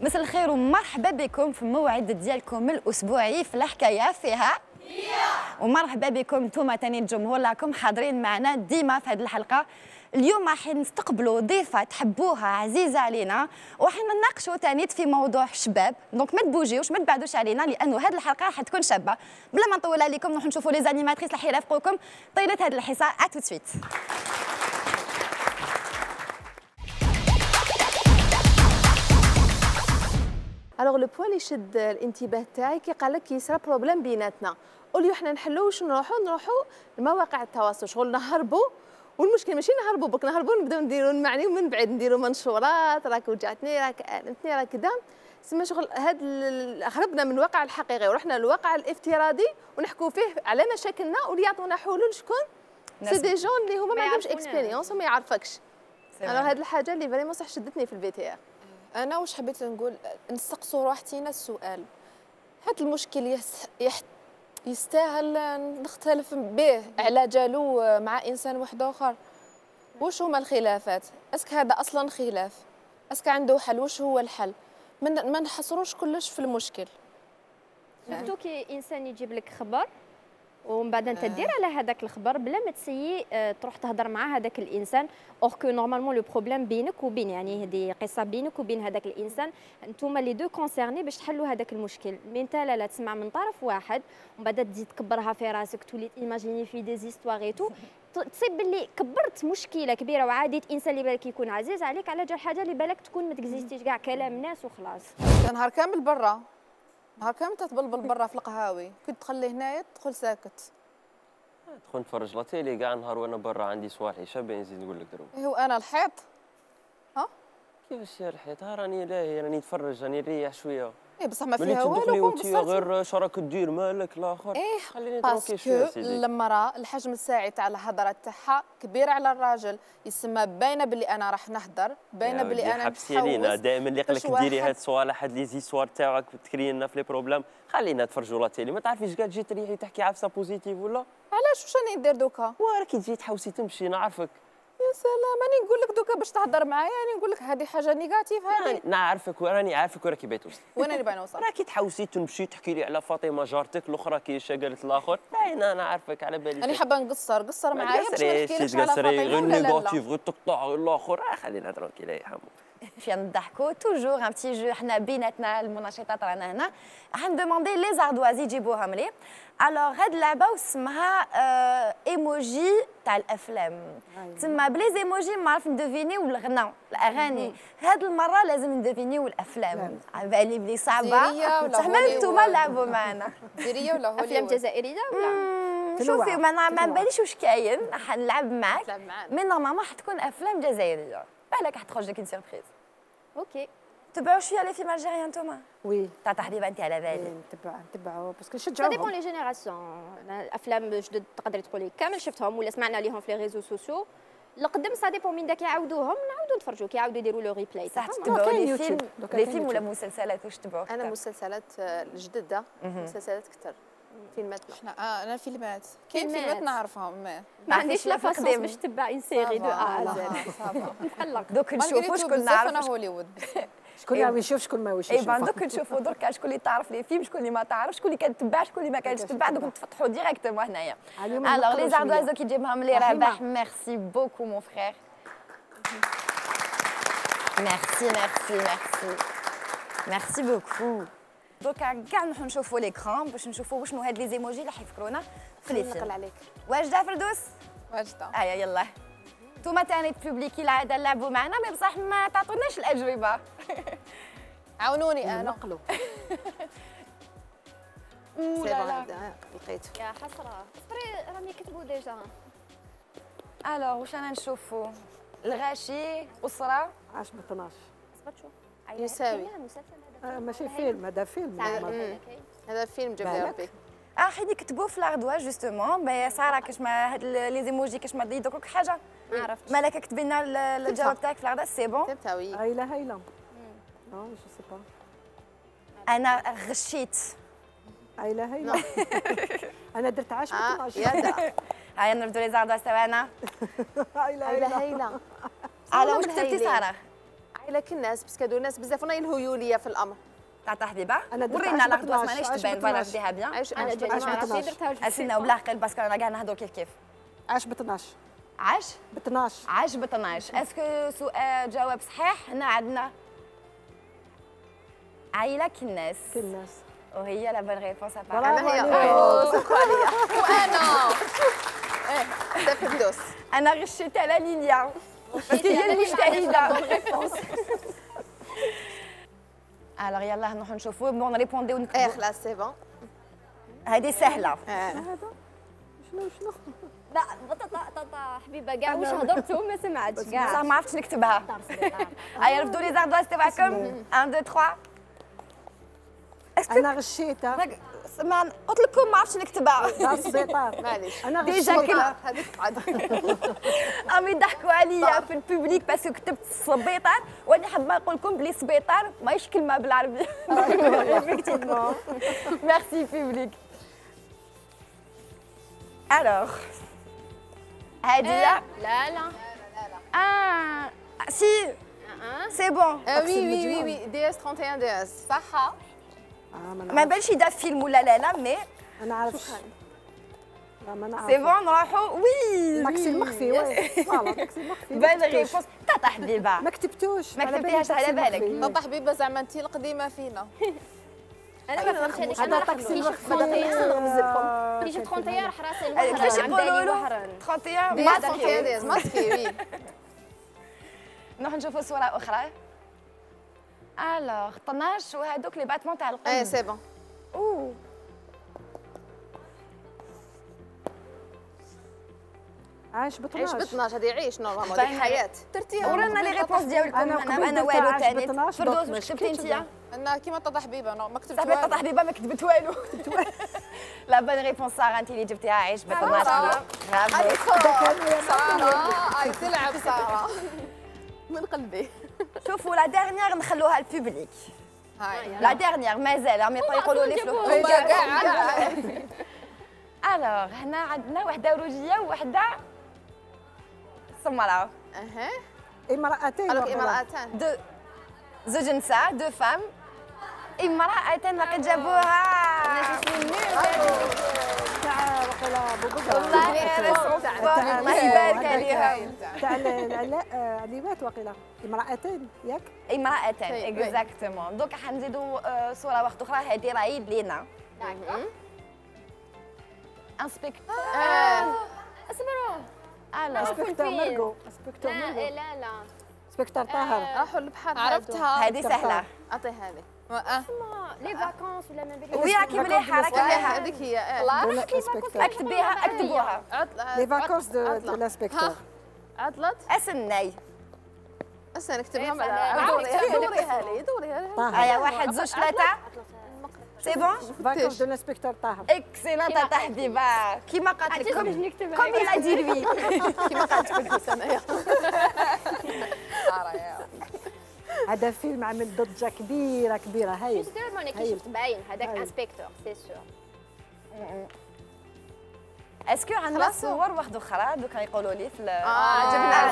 مساء الخير ومرحبا بكم في موعد ديالكم الاسبوعي في الحكايه فيها ومرحبا بكم نتوما تاني الجمهور راكم حاضرين معنا ديما في هذه الحلقه. اليوم راح نستقبلوا ضيفه تحبوها عزيزه علينا وراح نناقشوا تاني في موضوع شباب. دونك ما تبوجيوش ما تبعدوش علينا لانه هذه الحلقه راح تكون شابه. بلا ما نطول عليكم نروحوا نشوفوا لي زانيماتريس اللي حيرافقوكم طيله هذه الحصه. ا تو سويت. الوغ لو بوين اللي شد الانتباه تاعي كي قال لك يصرا بروبليم بيناتنا، قولوا حنا نحلوا واش نروحوا لمواقع التواصل شغل نهربوا، والمشكل ماشي نهربوا بك نهربوا نبداو نديروا نمعنيو من بعد نديروا منشورات راك وجعتني راك ألمتني راك كذا سما شغل هربنا من الواقع الحقيقي ورحنا للواقع الافتراضي ونحكوا فيه على مشاكلنا واللي يعطونا حلول شكون؟ سي دي جون اللي هما ما عندهمش اكسبيريونس وما يعرفكش. انا هذه الحاجه اللي فريمون صح شدتني في البي تي ار. انا واش حبيت نقول نسقسوا روحتينا السؤال، هذا المشكل يستاهل نختلف به على جالو مع انسان واحد اخر؟ واش هما الخلافات؟ اسك هذا اصلا خلاف؟ اسك عنده حل؟ واش هو الحل؟ ما نحصروش كلش في المشكل. سورتو كي انسان يجيب لك خبر ومن بعد انت دير على هذاك الخبر بلا ما تسيي تروح تهضر مع هذاك الانسان اور كو نورمالمون لو بروبليم بينك وبين يعني هذه قصه بينك وبين هذاك الانسان انتوما لي دو كونسيرني باش تحلوا هذاك المشكل. مي انت لا تسمع من طرف واحد ومن بعد تزيد تكبرها في راسك تولي ايماجيني في دي زيستوار اي تو تصيب باللي كبرت مشكله كبيره وعادي انسان اللي بالك يكون عزيز عليك على جال حاجه اللي بالك تكون ما تكزيستيش كاع كلام الناس وخلاص. نهار كامل برا، نهار كامل تتبلبل برا في القهاوي، كنت تخلي هنايا تدخل ساكت. ندخل نتفرج لا تيلي كاع نهار وانا برا عندي صوالحي شابين نزيد نقول لك دروك. هو انا الحيط؟ ها؟ كيفاش يا الحيط؟ راني لاهي راني نتفرج راني نريح شويه. ايه بصح ما فيها والو كون بصرتي غير شراك دير مالك الاخر. ايه خليني نتروكي شويه سيدي. المراه الحجم الساعي تاع الهضره تاعها كبير على الراجل، يسمى باينه باللي انا راح نهضر، باينه باللي انا حبسي علينا دائما اللي قال لك ديري هاد الصوالح هاد لي زيسوار تاعك تكري لنا في لي بروبليم. خلينا نتفرجوا لا تيلي ما تعرفيش كاع تجي تريحي تحكي عفسه بوزيتيف ولا علاش واش راني ندير دوكا؟ وراكي تجي تحوسي تمشي نعرفك. يا سلام راني نقول لك دوكا باش تهضر معايا راني نقول لك هذه حاجه نيجاتيف هذه. نعرفك وراني عارفك وراكي باغي توصلي. وين اللي باغي نوصل؟ راكي تحوسي تمشي تحكي لي على فاطمه جارتك الاخرى كيشا قالت الاخر. باينه انا عارفك على بالي. راني حابه قصر معايا باش ما نحكيلكش على فاطمه غير ولا لا. نيجاتيف غير تقطع الاخر. خلينا ترونكيل يا حمو. فينا نضحكوا توجور ان بتي جو حنا بيناتنا المنشطات رانا هنا راح ندوموندي لي زاردواز يجيبوهم لي. الوغ هاد اللعبه واسمها ايموجي تاع الافلام تسمى بلي ايموجي ما عرف ندوفينيو الغنى الاغاني. هاد المره لازم ندوفينيو الافلام على بالي بلي صعبه بصح ما نتوما لعبوا معنا. جزائريه ولا هوليوود؟ افلام جزائريه ولا شوفي ما باليش واش كاين راح نلعب معاك مي نورمالمون حتكون افلام جزائريه بالك راح تخرج لك اون سيربريز. اوكي تبعوا شويه لي فيلم الجيريان انتوما؟ وي تاع تحديدا انت على بالي. نتبعوا باسكو سا نشجعوهم. ديبون لي جينيراسيون. الافلام جدد تقدري تقولي كامل شفتهم ولا سمعنا ليهم في لي ريزو سوسيو. القدم سا ديبون من داك يعاودوهم نعاودوا نتفرجوا كيعاودوا يديروا لو ريبلاي. صح تتبعوا لي فيلم ولا مسلسلات واش تبعوا؟ انا مسلسلات الجدده مسلسلات كثر فيلمات انا فيلمات كاين فيلمات نعرفهم ما عنديش لا فاسون باش تبع اون سيري دو نفلق دوك نشوفوا شكون نعرف. انا هوليوود شكون اللي يشوف شكون ما يشوفش. اي بان دوك نشوفوا درك شكون اللي تعرف لي فيلم شكون اللي ما تعرف شكون اللي كتبع شكون اللي ما كانش تبع دوك نتفتحوا ديريكتومون هنايا. الوغ لي زاردوازو كيجيبهم لي رباح. ميرسي بوكو مون فرير. ميرسي بوكو. دوكا كاع نروحوا نشوفوا ليكران باش نشوفوا وشنو هاد لي زيموجي اللي حيفكرونا في لي فيلم. عليك واجده فردوس؟ واجده. ايا يلا نتوما تاني تبوبليكي العاده نلعبوا معنا مي بصح ما تعطوناش الاجوبه. عاونوني انا نقلوا. لا لقيت يا حسره صبري راهم يكتبوا ديجا. الوغ واش انا نشوفوا؟ الغاشي اسره عاش ب 12 صبر شوف يساوي ماشي فيلم هذا فيلم. هذا فيلم جاب لي ربي. حيدي كتبوا في لاردوا جوستومون مي ساره كاش ما هاد لي زيموجي كاش ما يدوك حاجه ما عرفتش. مالك كتبي لنا الجواب تاعك في لاردوا سي بون. كتبتها وي. هايله هايله. نو جو سي با. انا غشيت. هايله هايله. انا درت عاش ب 12. هيا نبدو لي زاردوا سوانا. هايله هايله على واش كتبتي ساره؟ عائلك الناس بس كادو الناس بزاف ونا الهيوليه في الامر. تاع حبيبه أنا درت ورينا لا غدوه 12 مانيش تبان فوالا ديها بيان. انا جاتني عاش ما عرفتش 12. درتها في اسينا وبالعقل باسكو انا كاع نهضروا كيف عاش ب 12 عاش ب 12 عاش ب 12. اسكو سؤال جواب صحيح. هنا عندنا عائله الناس كل الناس وهي لا بون ريبونس انا هي عليك. شكرا ليا وانا ايه فردوس. انا غشيت على ليليا هي المجتهده. الوغ يلا نروحوا نشوفوا بون ريبونديو ايه نكتبوا. خلاص سي بون. هذه سهله. شنو لا طاطا حبيبه كاع واش هضرتوا ما سمعتش صح كاع ما عرفتش نكتبها. هيا رفدوا لي زاردواس تبعكم 1 2 3. انا غشيتها ما قلت لكم ما عرفتش نكتبها. دار السبيطار معليش انا ديجا غشيتها كلا هذيك عاد امي يضحكوا عليا في البوبليك باسكو كتبت السبيطار وانا حابه نقول لكم بلي سبيطار ماهيش كلمه بالعربيه. effectivement ميرسي بوبليك. الوغ هاديه لا لا سي سي بون. وي وي وي دي اس 31 دي اس صح. ما بالش يدا فيلم ولا لا مي انا عارف لا ما نعرف سي بون نروحوا وي ماكسي المخفي وي فوالا ماكسي المخفي بان ريبونس تاع حبيبه ما كتبتوش ما على كتبتيهاش بالي على تاكسي بالك. المخفي. طاطا حبيبه زعما انت القديمه فينا. انا ما فهمتش هذيك هذا انا طاكسي كي المخفي شفت هذا نغمز لكم كي شفت 31 راح راسي كيفاش الوهران يقولوا عمداني له الوهران 31 دي اس 31 دي اس ماسكي وي. نروح نشوفوا صوره اخرى. الوغ 12 وهذوك لي باتمون تاع القلب. ايه سي بون. اوه عاش ب عيش ب 12 12 هذه عيش نورمالمون باين هذيك حياه. درتيها ورانا لي ريبونس ديالكم. أنا انا قبل انا درت والو عاش ب ثاني 12 فردوس دوك ما واش كتبتي شكيتش انت؟ انا كيما طاطا حبيبه ما كتبتش صاحبي طاطا حبيبه ما كتبت والو. لا بون ريبونس ساره انت اللي جبتيها عيش ب 12. ساره اي تلعب ساره من قلبي. شوفوا لا ديرنيير نخلوها البوبليك. هاي لا ديرنيير مازال راهم يقولوا لي هما كاع الوغ هنا عندنا وحده روجيه ووحده سمراء. اها امرأتين قالك وقيلا. امرأتان. دو زوج نساء دو فام امرأتين لقد جابوها. تاع وقيلا بوبوكا والله غير صفة الله يبارك عليها. تاع العلاء عليوات وقيلا امرأتين ياك امرأتين وي. اكزاكتومون. دوك حنزيدوا صورة واحدة أخرى هذه راهي لينا. انسبكتور اصبروا الوغ سبكتور مرقو سبكتور لا مرقو لا لا سبكتور طاهر راحوا للبحر عرفتها. هذه سهلة. اعطي هذه. لي فاكونس ولا ما بين وي راكي مليحة راكي مليحة. هذيك هي اكتبيها اكتبوها. لي فاكونس دو لانسبكتور عطلت. اسمني هسه نكتبها سلام. دوريها لي دوريها لي. طاهر هيا واحد زوج ثلاثة سي بون. فاكونس دو لانسبكتور طاهر اكسيلون تاع حبيبه كيما قالت لكم كوم il a dit lui. كيما قالت لك سنه. هذا فيلم عمل ضجة كبيرة كبيرة هايل جوستومون انا كي شفت باين هذاك انسبكتور سي سور اسكو عندنا صور واحدة أخرى دوك يقولوا لي في جبنا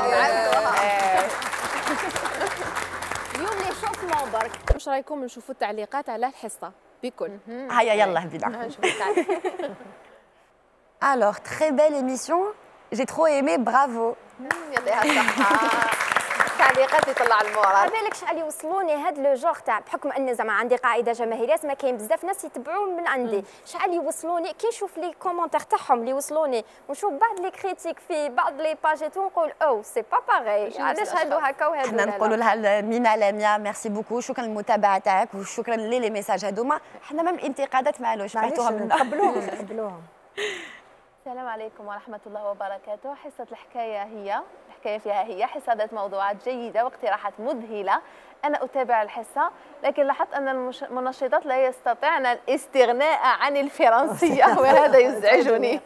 اليوم لي شوفمون برك واش رايكم نشوفوا التعليقات على الحصه بكل؟ هيا يلا بينا. Alors, très belle émission. J'ai trop aimé, bravo. يعطيها الصحه. تعليقات يطلع المورال. بالك شحال يوصلوني هاد لو جوغ تاع بحكم اني زعما عندي قاعده جماهيريه ما كاين بزاف ناس يتبعوا من عندي شحال يوصلوني كي نشوف لي كومونتير تاعهم اللي يوصلوني ونشوف بعض لي كريتيك في بعض لي باجيت ونقول او سي با باغي علاش هادو هكا وهادو حنا نقولوا لها مينا لاميا ميرسي بوكو شكرا للمتابعه تاعك وشكرا لي ميساج هذوما حنا ما الانتقادات معلوش بعتوها منا. نقبلوهم السلام عليكم ورحمة الله وبركاته. حصة الحكاية فيها هي حصة ذات موضوعات جيدة واقتراحات مذهلة. أنا أتابع الحصة لكن لاحظت أن المنشطات لا يستطيعن الاستغناء عن الفرنسية وهذا يزعجني.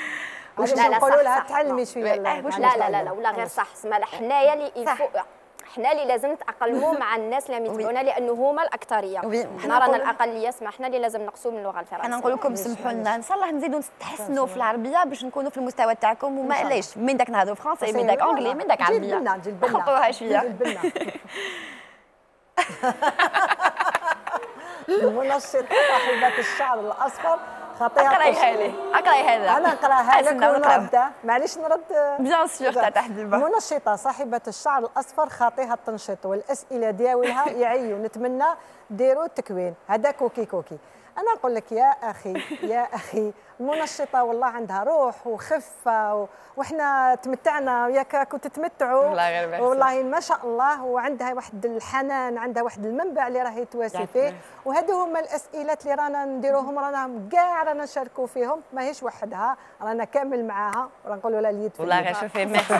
لا نقولوا لها تعلمي شويه لا لا لا لا ولا غير صح اسمها حنايا اللي حنا اللي لازم نتاقلموا مع الناس اللي يتبعونا لانه هما الاكثريه. رانا الاقليه، سما حنا اللي لازم نقصوا من اللغه الفرنسيه. انا نقول لكم سمحوا لنا ان شاء الله نزيدوا نتحسنوا في العربيه باش نكونوا في المستوى تاعكم وما علاش من داك نهضروا فرونسي من داك انجلي من داك عربيه نخلطوها شويه. المنشطه صاحبه الشعر الاصفر خطيره. اقرايها لي اقرايها. انا نقراها لك ونرد. معليش نرد. بيان سور تاع حبيبه. منشطه صاحبه الشعر الاصفر خاطئه التنشيط والاسئله ديالها يعيو. نتمنى ديروا التكوين. هذا كوكي كوكي. انا نقول لك يا اخي يا اخي المنشطه والله عندها روح وخفه وحنا تمتعنا وياك كنت تتمتعوا والله ما شاء الله. وعندها واحد الحنان، عندها واحد المنبع اللي راهي تواسي فيه. وهذو هما الاسئلات اللي رانا نديروهم، رانا كاع رانا نشاركوا فيهم، ماهيش وحدها، رانا كامل معاها ونقولوا لها اليد والله غير شوفي ميرسي.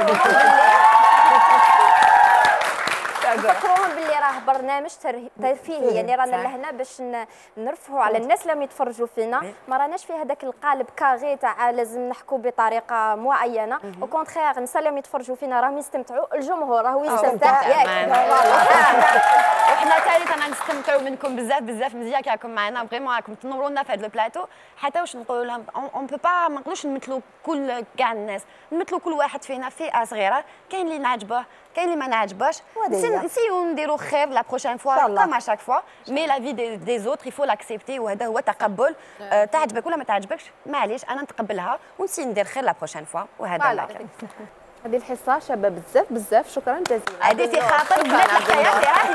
نفكروهم باللي راه برنامج ترفيهي، يعني رانا لهنا باش نرفعوا على الناس اللي يتفرجوا فينا. ما راناش في هذاك القالب كاغي تاع لازم نحكوا بطريقه معينه. او كونتخيغ الناس اللي يتفرجوا فينا راهم يستمتعوا، الجمهور راهو يستمتع ياك. وحنا ثالثا نستمتعوا منكم بزاف بزاف مزيان كي راكم معنا فريمون، راكم تنورونا في هذا البلاطو. حتى واش نقولوا لهم اون بو با ما نقدروش نمثلوا كل كاع الناس، نمثلوا كل واحد فينا فئه صغيره. كاين اللي نعجبه كاين اللي ما نعجبش. نسيو نديروا خير لا بروشين فوا كما شاك فوا. مي لا في دي زوتر يفو لاكسبتي، وهذا هو تقبل. تعجبك ولا ما تعجبكش معليش انا نتقبلها ونسي ندير خير لا بروشين فوا. وهذا هذه الحصه شابه بزاف بزاف. شكرا جزيلا. هذه في خاطر بنات الحياه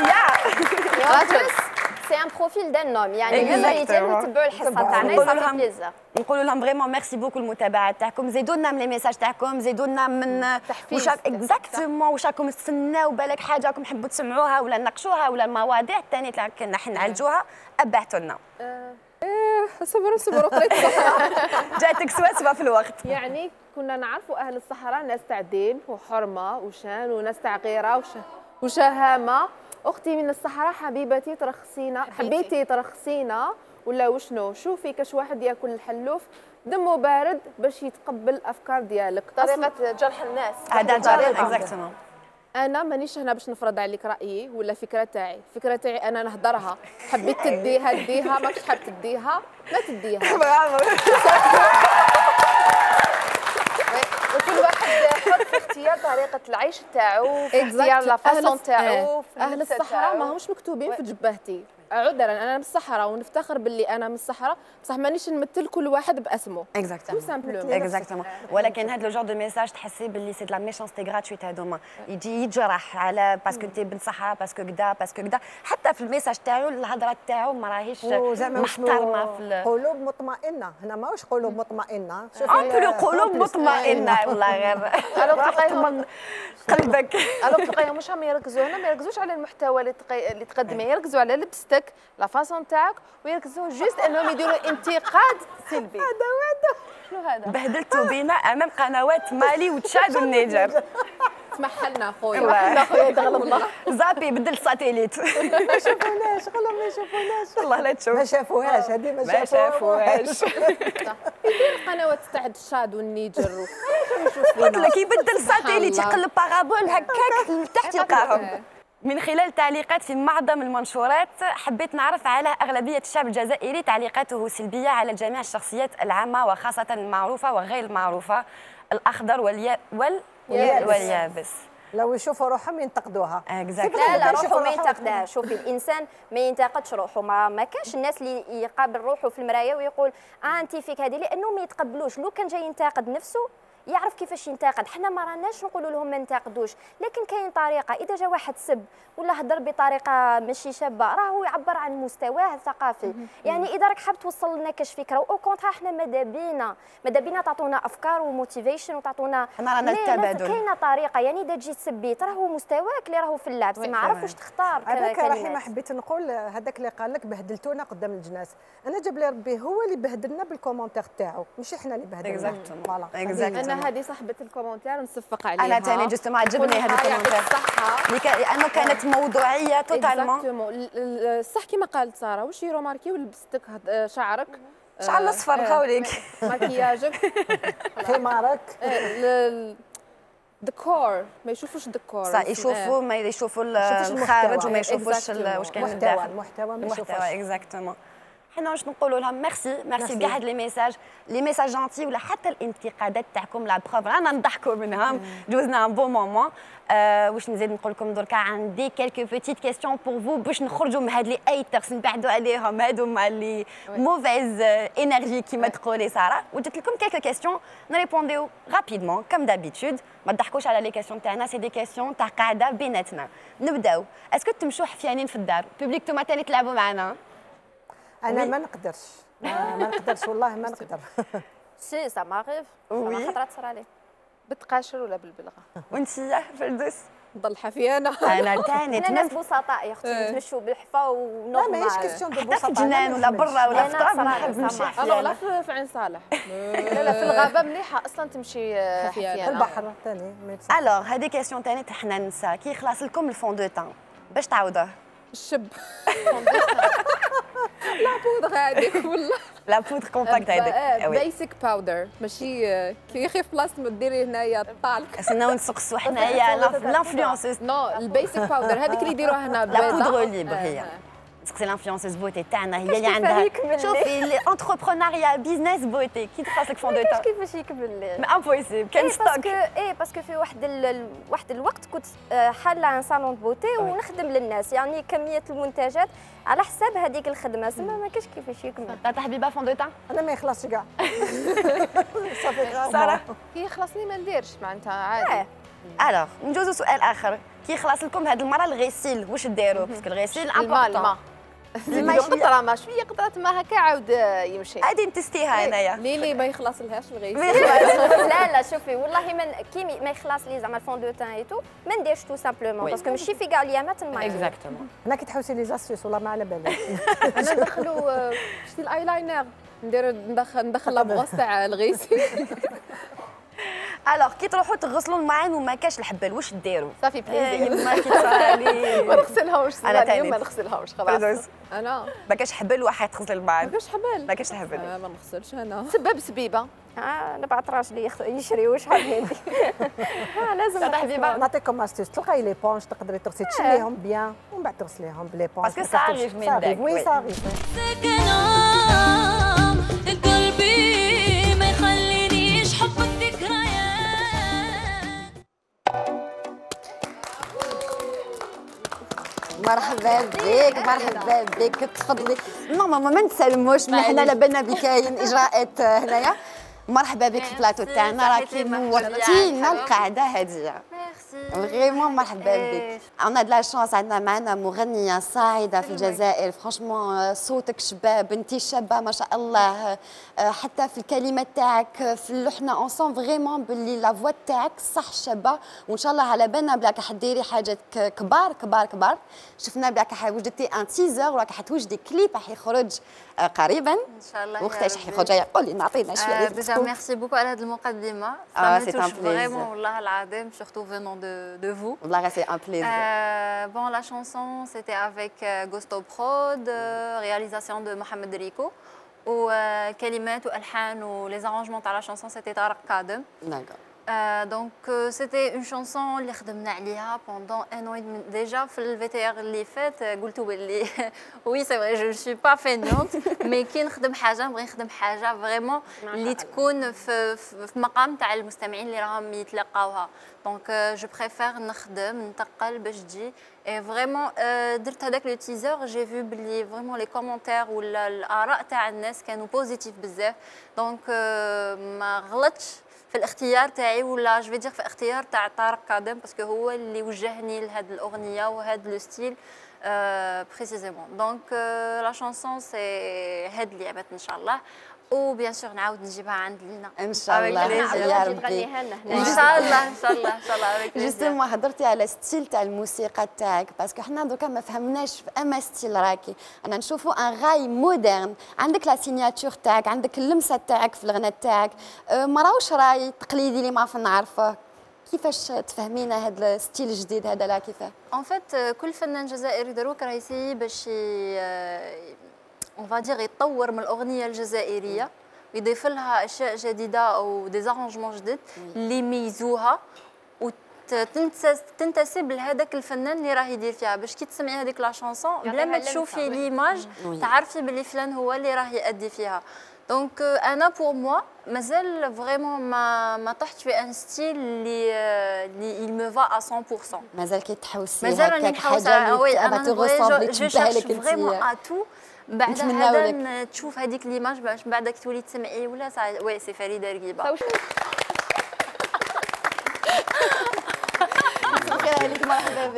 هي سي ان بروفيل دان نوم، يعني الميزانيتين نتبعوا الحصه تاعنا يصافي بليزير. نقولوا لهم فريمون ميرسي بوكو المتابعه تاعكم. زيدوا لنا من لي ميساج تاعكم، زيدوا لنا من تحفيز. اكزاكتومون واش راكم تستناو بالك حاجه راكم تحبوا تسمعوها ولا نناقشوها ولا المواضيع الثانيه اللي كنا نعالجوها ابعثوا لنا. صبروا طريق الصحراء. جاتك سوا في الوقت. يعني كنا نعرفوا اهل الصحراء ناس تاع دين وحرمه وشان وناس تاع غيره وشهامه. اختي من الصحراء حبيبتي ترخصينا، حبيتي ترخصينا ولا وشنو؟ شوفي كاش واحد ياكل الحلوف دمه بارد باش يتقبل الافكار ديالك. طريقه جرح الناس هذا طريقه اكزاكتومون. انا مانيش هنا باش نفرض عليك رايي ولا فكره تاعي. الفكره تاعي انا نهضرها، حبيت تديها ديها، ما كنتش حاب تديها ما تديها. برافو. وكل واحد حر في اختيار طريقه العيش تاعو، في اختيار لا فاسون تاعو. اهل الصحراء ماهمش مكتوبين في جبهتي. عذرا انا من الصحراء ونفتخر باللي انا من الصحراء، بصح مانيش نمثل كل واحد باسمه. اكزاكتومون. ولكن هذا لو جور دو ميساج تحسي باللي سي لا ميشانستي غراتويت هذوما، يجي يتجرح على باسكو انت بنت صحراء باسكو كدا باسكو كدا. حتى في الميساج تاعو الهضره تاعو ما راهيش محترمه في قلوب مطمئنه. هنا ماهوش قلوب مطمئنه. شوفي قلوب مطمئنه والله غير قلبك. تلقايهم مش هم يركزوا هنا، ما يركزوش على المحتوى اللي تقدمه، يركزوا على لبستك لا فاسون تاعك، ويركزوا جوست انهم يديروا انتقاد سلبي. شنو هذا؟ بهدلتوا بينا امام قنوات مالي وتشاد والنيجر. اسمح لنا خويا، اسمح لنا خويا تغلب الله. زابي بدل الساتيليت. ما شافوناش خلهم ما شافوناش. والله لا تشوف ما شافوهاش هذه ما شافوهاش. يدير القنوات تاع الشاد والنيجر قلت لك يبدل الساتيليت يقلب بارابول هكاك لتحت يلقاهم. من خلال تعليقات في معظم المنشورات حبيت نعرف على أغلبية الشعب الجزائري تعليقاته سلبية على جميع الشخصيات العامة وخاصة المعروفة وغير المعروفة، الأخضر واليابس. لو يشوفوا روحهم ينتقدوها. لا روحه ما ينتقدها. شوفي الانسان ما ينتقدش روحه، ما كاش الناس اللي يقابل روحه في المرايه ويقول انت فيك هذه، لانه ما يتقبلوش. لو كان جاي ينتقد نفسه يعرف كيفاش ينتقد. حنا ما راناش نقولوا لهم ما ننتقدوش، لكن كاين طريقه. اذا جا واحد سب ولا هضر بطريقه ماشي شابه راهو يعبر عن مستواه الثقافي. يعني اذا راك حاب توصل لنا كاش فكره او كونترا، حنا ماذا بينا تعطونا افكار وموتيفيشن وتعطونا. حنا رانا التبادل. كاينه طريقه، يعني اذا تجي تسبيت راهو مستواك اللي راهو في اللعب، ما عرف واش تختار. هذاك رحيمه حبيت نقول هذاك اللي قال لك بهدلتونا قدام الجناس. انا جاب لي ربي هو اللي بهدلنا بالكومونتير تاعو، ماشي حنا اللي بهدلنا. فوالا انا هذه صاحبه الكومونتير نصفق عليها. انا ثاني جست ما عجبني هذا الكومونتير لانه كانت موضوعيه توتالمون. صح كما قالت ساره، واش يروماركيو لبستك شعرك شعر اصفر هاوليك مكياجك خمارك ديكور ما يشوفوش ديكور صح يشوفوا ما يشوفوا يشوفوش الخارج وما المحتوى. يشوفوش واش كاين المحتوى الداخل. المحتوى ما يشوفوش. اكزاكتومون. حنا واش نقولوا لهم ميرسي كاع هاد لي ميساج جونتي ولا حتى الانتقادات تاعكم لا بروف رانا نضحكوا منهم جوزنا ان بون مومون. واش نزيد نقول لكم دركا عندي كيلكو بوتيت كيسيون بور فو باش نخرجوا من هاد لي ايترز نبعدوا عليهم هادو مع لي موفيز انرجي كيما تقولي ساره. وجدت لكم كيلكو كيسيون نريبونديو رابيدمون كم دابيتود ما تضحكوش على لي كيسيون تاعنا سي دي كيسيون تاع قاعده بيناتنا. نبداو اسكو تمشوا حفيانين في الدار بوبليك توما تاني تلعبوا معنا؟ انا ما نقدرش ما نقدرش والله ما نقدر. سي سا ماريف خطرات صرا لي بالتقاشر ولا بالبلغه. وانت يا فردوس؟ نضل حفيانه. انا ثاني انا ناس بسطاء يا اختي نتمشوا بالحفا ونوض لا ماهيش كيستيون دو حتى في بساطه. الجنان ولا برا ولا في التراب نحب نمشي لا حفيانه. في عين صالح. لا في الغابه مليحه اصلا تمشي حفيانة. حفيانه. البحر ثاني. الوغ هذه كيسيون ثاني حنا نسى كي يخلص لكم الفون دو تان باش تعوضوه؟ الشب. لا بودر هذيك والله. لا بودر كومباكت هذيك. بيسك باودر ماشي كي يخي في بلاصه ما ديري هنايا الطالك. خصنا نسقسوا حنايا لانفلونسوس. نو البيسك باودر هذيك اللي يديروها هنا لا بودر ليبر هي. نسقسي لانفلونسوس بوتي تاعنا هي اللي عندها. شوفي الانتربرونيا بيزنس بوتي كي تخلص لك فون دو تان. كيفاش يكمل مي امبوسيبل كان ستوك. باسكو في واحد الوقت كنت حاله عن صالون بوتي ونخدم للناس يعني كميه المنتجات على حساب هذيك الخدمه سما ما كاش كيفاش يكمل. تاع حبيبه فون دو تان انا ما يخلصش كاع. صافي ساره كي يخلصني ما نديرش معناتها عادي. الوغ ندوزو سؤال اخر كي يخلص لكم هذه المره الغسيل واش ديروا باسكو الغسيل الماء الماء قطره ما شويه قطره ما هكا عاود يمشي. غادي نتستيها انايا. ليلي ما يخلص لهاش الغيث. لا شوفي والله كي ما يخلص لي زعما الفون دو تان ايتو ما نديرش تو سامبلومون باسكو ماشي في كاع الايامات الماء. اكزاكتومون. انا كي تحوسي لي زاسيوس والله ما على بالي. انا ندخلوا شتي الايلاينر ندخل لابغوس تاع الغيسي. الوغ كي تروحوا تغسلوا الماعن وما كاش الحبال واش ديروا؟ صافي بليزير. يما كي تصالي ما نغسلهاش أنا اليوم ما تاني. نغسلهاش خلاص. انا ما كاش حبل واحد تغسل الماعن. ما كاش حبال. ما كاش الحبل. ما نغسلش انا. سبب سبيبه. نبعث راجلي يشري واش حابين. لازم تاع حبيبه نعطيكم استيس تلقاي لي بونش تقدري تغسلي تشليهم بيان ومن بعد تغسليهم بلي بونش. باسكو ça arrive من داك. وي ça arrive. قلبي ما يخلينيش حب الذكريات. مرحبا بك مرحبا بك تفضلي. ماما ما نتسلموش حنا لابالنا بكاين اجراءات هنايا. مرحبا بك في البلاطو تاعنا راكي نورتينا القعده هذه. فريمون مرحبا بك. عندنا دو لا شونس عندنا معنا مغنيه صاعده في الجزائر فرانشمون صوتك شباب انت شابه ما شاء الله حتى في الكلمات تاعك في اللحنه اون سون فريمون باللي لا فوا تاعك صح شابه وان شاء الله على بالنا بلاك حديري حاجات كبار كبار كبار. شفنا بلاك وجدتي ان تيزر وراك حتوجدي كليب راح يخرج قريبا ان شاء الله. وقتاش حيخرج؟ قولي نعطينا شويه. ديجا ميرسي بوكو على هذه المقدمه. سي ان بليزير والله العظيم surtout venant de vous. والله سي ان بليزير. Bon, la chanson c'était avec Gusto Prod, réalisation de Mohamed Rico. وكلمات والحان ولي زارونجمون تاع لا شانسون سيتي طارق كاظم. دونك سيتي اون شانسون اللي خدمنا عليها بوندون ان اون ديجا في الفي تي ار اللي فات قلتوا باللي وي سي فري جو سوي با فينونت مي كي نخدم حاجه نبغي نخدم حاجه فريمون اللي تكون في مقام تاع المستمعين اللي راهم يتلقاوها. دونك جو بريفير نخدم ننتقل باش تجي اي فريمون درت هذاك لو تيزر جي فيو بلي فريمون لي كومونتير ولا الاراء تاع الناس كانوا بوزيتيف بزاف. دونك ما غلطش في الاختيار تاعي ولا جو دير في اختيار تاع طارق كاظم باسكو هو اللي وجهني لهاد الاغنيه وهاد لو ستيل بريسيزيمون. دونك لا شانسون سي هاد اللي عبت ان شاء الله وبيان سور نعاود نجيبها عند لينا ان شاء الله يا ربي تغنيها لنا ان شاء الله ان شاء الله ان شاء الله. جوستومون هضرتي على ستيل تاع الموسيقى تاعك باسكو حنا دوكا ما فهمناش في اما ستيل راكي انا نشوفوا ان غاي مودرن عندك لا سيناتور تاعك عندك اللمسه تاعك في الغناء تاعك ما راهوش راي تقليدي اللي ما عرف نعرفه. كيفاش تفهمينا هذا الستيل الجديد هذا لا كيفاه؟ ان فيت كل فنان جزائري دروك راه يسيي باش اون فادير يطور من الاغنيه الجزائريه ويضيف لها اشياء جديده او دي زارونجمون جدد اللي يميزوها تنتسب لهذاك الفنان اللي راه يدير فيها، باش كي تسمعي هذيك لا شانسون بلا ما تشوفي ليماج تعرفي باللي فلان هو اللي راه يأدي فيها. دونك انا بور موا مازال فريمون ما طحت في ان ستيل اللي il me va à 100%. مازال كيتحوسي مازال راني نحوسها. وي انا جو شيرش فريمون اتو بعد هذا تشوف هذيك ليماج باش بعدك تولي تسمعي ولا وي سي فريده رقيبه. عليك مرحبا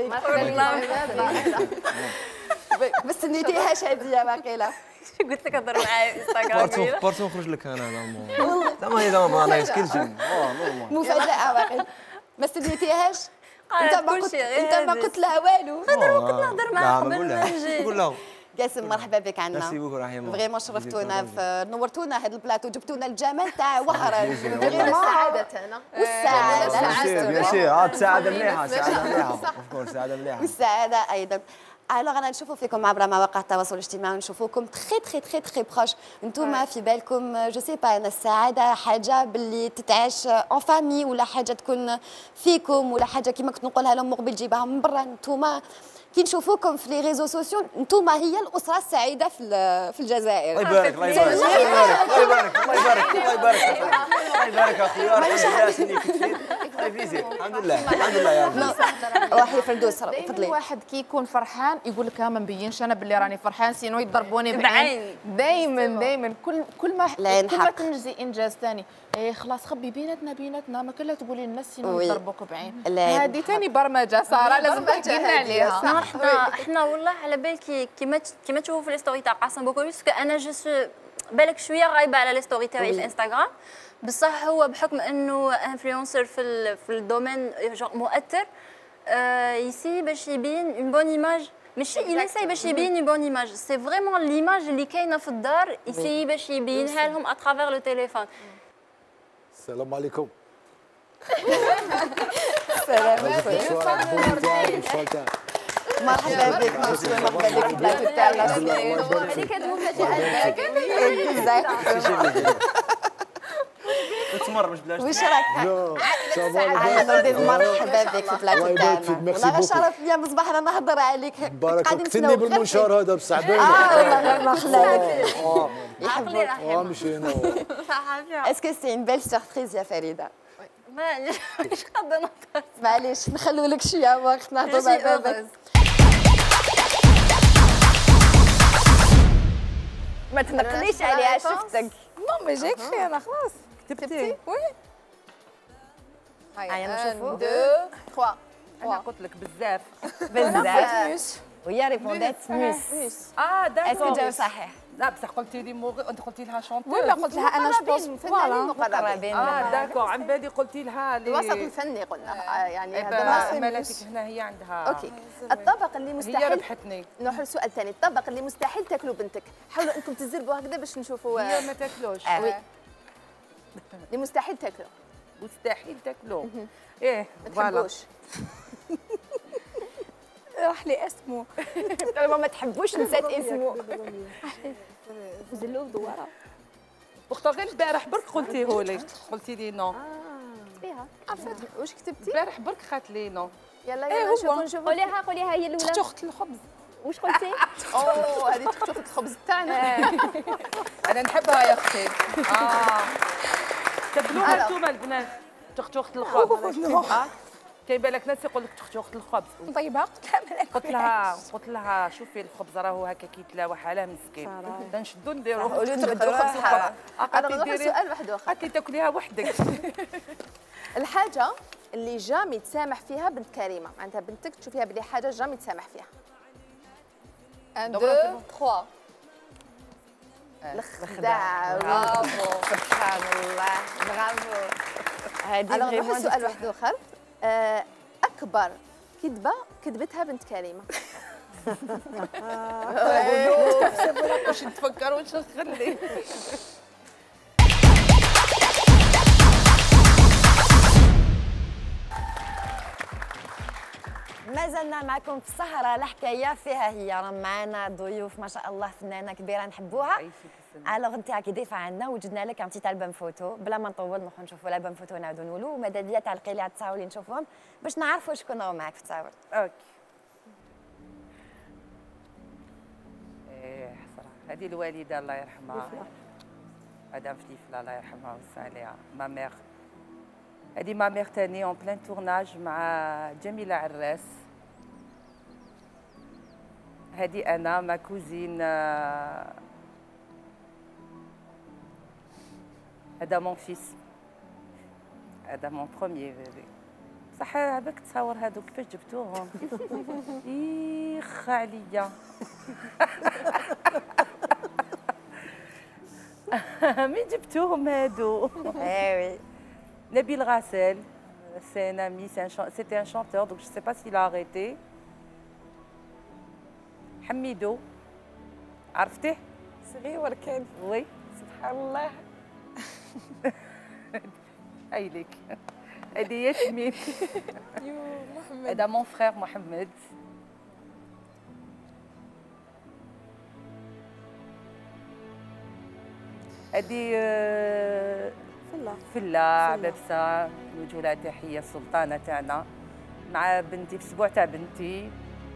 بك. ما استنيتيهاش هذه باقيله. قلت لك هضر معايا في انستغرام. بارتو نخرج لك انا زعما هي زعما انا يسكن جن مفاجاه باقي ما استنيتيهاش. انت ما قلت لها والو. نهضر معاها قبل ما نجي. نقول له قاسم مرحبا بك عندنا. ميرسي بوكو رحيمه. فريمون شرفتونا نورتونا هذا البلاطو جبتونا الجمال تاع وهران. السعاده تاعنا والسعاده. السعاده مليحه السعاده مليحه والسعاده ايضا. الوغ انا نشوفوا فيكم عبر مواقع التواصل الاجتماعي ونشوفوكم تري بروش. انتم في بالكم جو سي با ان السعاده حاجه باللي تتعاش اون فامي ولا حاجه تكون فيكم ولا حاجه كيما كنت نقولها لهم مقبل جيبها من برا. انتم كي نشوفوكم في لي ريزو سوسيو انتم هي الاسره السعيده في الجزائر. الله يبارك الله يبارك الله يبارك الله يبارك الله يبارك اخويا الحمد لله يا رب. وحي فردوس تفضلي. واحد كي يكون فرحان يقول لك ما نبينش انا باللي راني فرحان سينو يضربوني بعين. دائما كل ما تنجزي انجاز ثاني خلاص خبي بيناتنا ما كلها تقولي للناس سينو يضربوك بعين. هذه ثاني برمجه ساره لازم تحكي لنا عليها. احنا والله على بالك كيما تشوفوا في لي ستوري تاع قاسم بوكوليس انا بالك شويه غايبه على لي ستوري تاعي في انستغرام. بصح هو بحكم انه انفلونسر في الدومين مؤثر يسي باش يبين اون بون ايماج. ماشي يسي باش يبين اون بون ايماج سي فريمون ليماج اللي كاينه في الدار يسي باش يبينها لهم اترافير لو تيليفون. السلام عليكم. مرحبا بك مرحبا بك في البلاطو تاعنا. هذيك هاد المفاجأة تمر مش بلاش. واش راك؟ مرحبا بك في البلاطو تاعنا. والله شرف ليا مصباح انا نهضر عليك. بارك قتلني بالمنشار هذا بصعبانه. والله ما خلاك. يحبك. مشينا. اسكو سي اون بيل سوربريز يا فريده؟ معليش مش قادره نهضر. معليش نخلو لك شويه وقت نهضروا مع بابك. ما تنقليش عليها شفتك. ماما جاك خير انا خلاص كتبتي. وي هيا نشوفوا 2 3. انا قلت لك بزاف بزاف. وهي ريبوندات موس. داكور. اسكو جاوب صحيح؟ لا بصح قلتي لي انت قلتي لها شونتور ولا قلت لها انا جوبونس فوالا مقربين. داكور عن بالي قلتي لها الوسط الفني قلنا يعني هذا مالتك هنا هي عندها. اوكي الطبق اللي مستحيل هي ربحتني. نروح للسؤال الثاني. الطبق اللي مستحيل تاكلوا بنتك حاولوا انكم تزربوا هكذا باش نشوفوا. هي ما تاكلوش. وي اللي مستحيل تاكلوا. مستحيل تاكلوا. ما تحبوش. راح لي اسمه. طالما ما تحبوش نسيت اسمه. زلوف دواره. اختار غير البارح برك قلتيه لي قلتي لي نو. فيها واش كتبتي؟ البارح برك خات لي نو. يلا نشوفوا قوليها هي الاولى. تختخت الخبز. واش قلتي؟ هذه تختخت الخبز تاعنا. انا نحبها يا اختي. تبلوها انتوما البنات تختخت الخبز. كاين بالك ناس يقول لك تختخت الخبز. طيبها قلت لها شوفي الخبز راهو هكا كيتلاوح على مسكين. نشدو نديروه. قولوا نبدلوا خبز. انا نروح لسؤال واحد اخر. هاكي تاكليها وحدك. الحاجه اللي جامي تسامح فيها بنت كريمه، معناتها بنتك تشوفيها بلي حاجه جامي تسامح فيها. 1 2 3. الخداع. برافو سبحان الله برافو. هذه نروح لسؤال واحد اخر. اكبر كذبه كذبتها بنت كريمه. واش نتفكر واش نخلي. مازلنا معكم في السهرة الحكاية فيها هي، راه معنا ضيوف ما شاء الله فنانة كبيرة نحبوها. الوغ انت راكي ضيفة عندنا وجدنا لك ان تي البوم فوتو، بلا ما نطول نروحوا نشوفوا الالبوم فوتو ونعاودوا نقولوا، وماذا بيا تعلقي لي على التصاور اللي نشوفوهم باش نعرفوا شكون راهو معاك في التصاور. اوكي. حسرة هذه الوالدة الله يرحمها، مدام فليفلة الله يرحمها ويوسع عليها، ما ميغ. هذه ما ميغ تاني اون بلان تورناج مع جميلة عراس. هذه أنا ما كوزين، هذا مون فيس، هذا مون بروميي بيبي. صح هذاك تصور هذوك كيفاش جبتوهم؟ يخ عليا. مين جبتوهم هادو؟ ايوي Nabil Rassel, c'est un ami, c'était un chanteur, donc je ne sais pas s'il a arrêté. Hamido, عرفتيه؟ صغير كان. Oui. سبحان الله. هايليك. هذه ياسمين. هذا mon frère محمد. هذه فلا عبابسه، نوجه لها تحيه السلطانه تاعنا مع بنتي في الاسبوع تاع بنتي.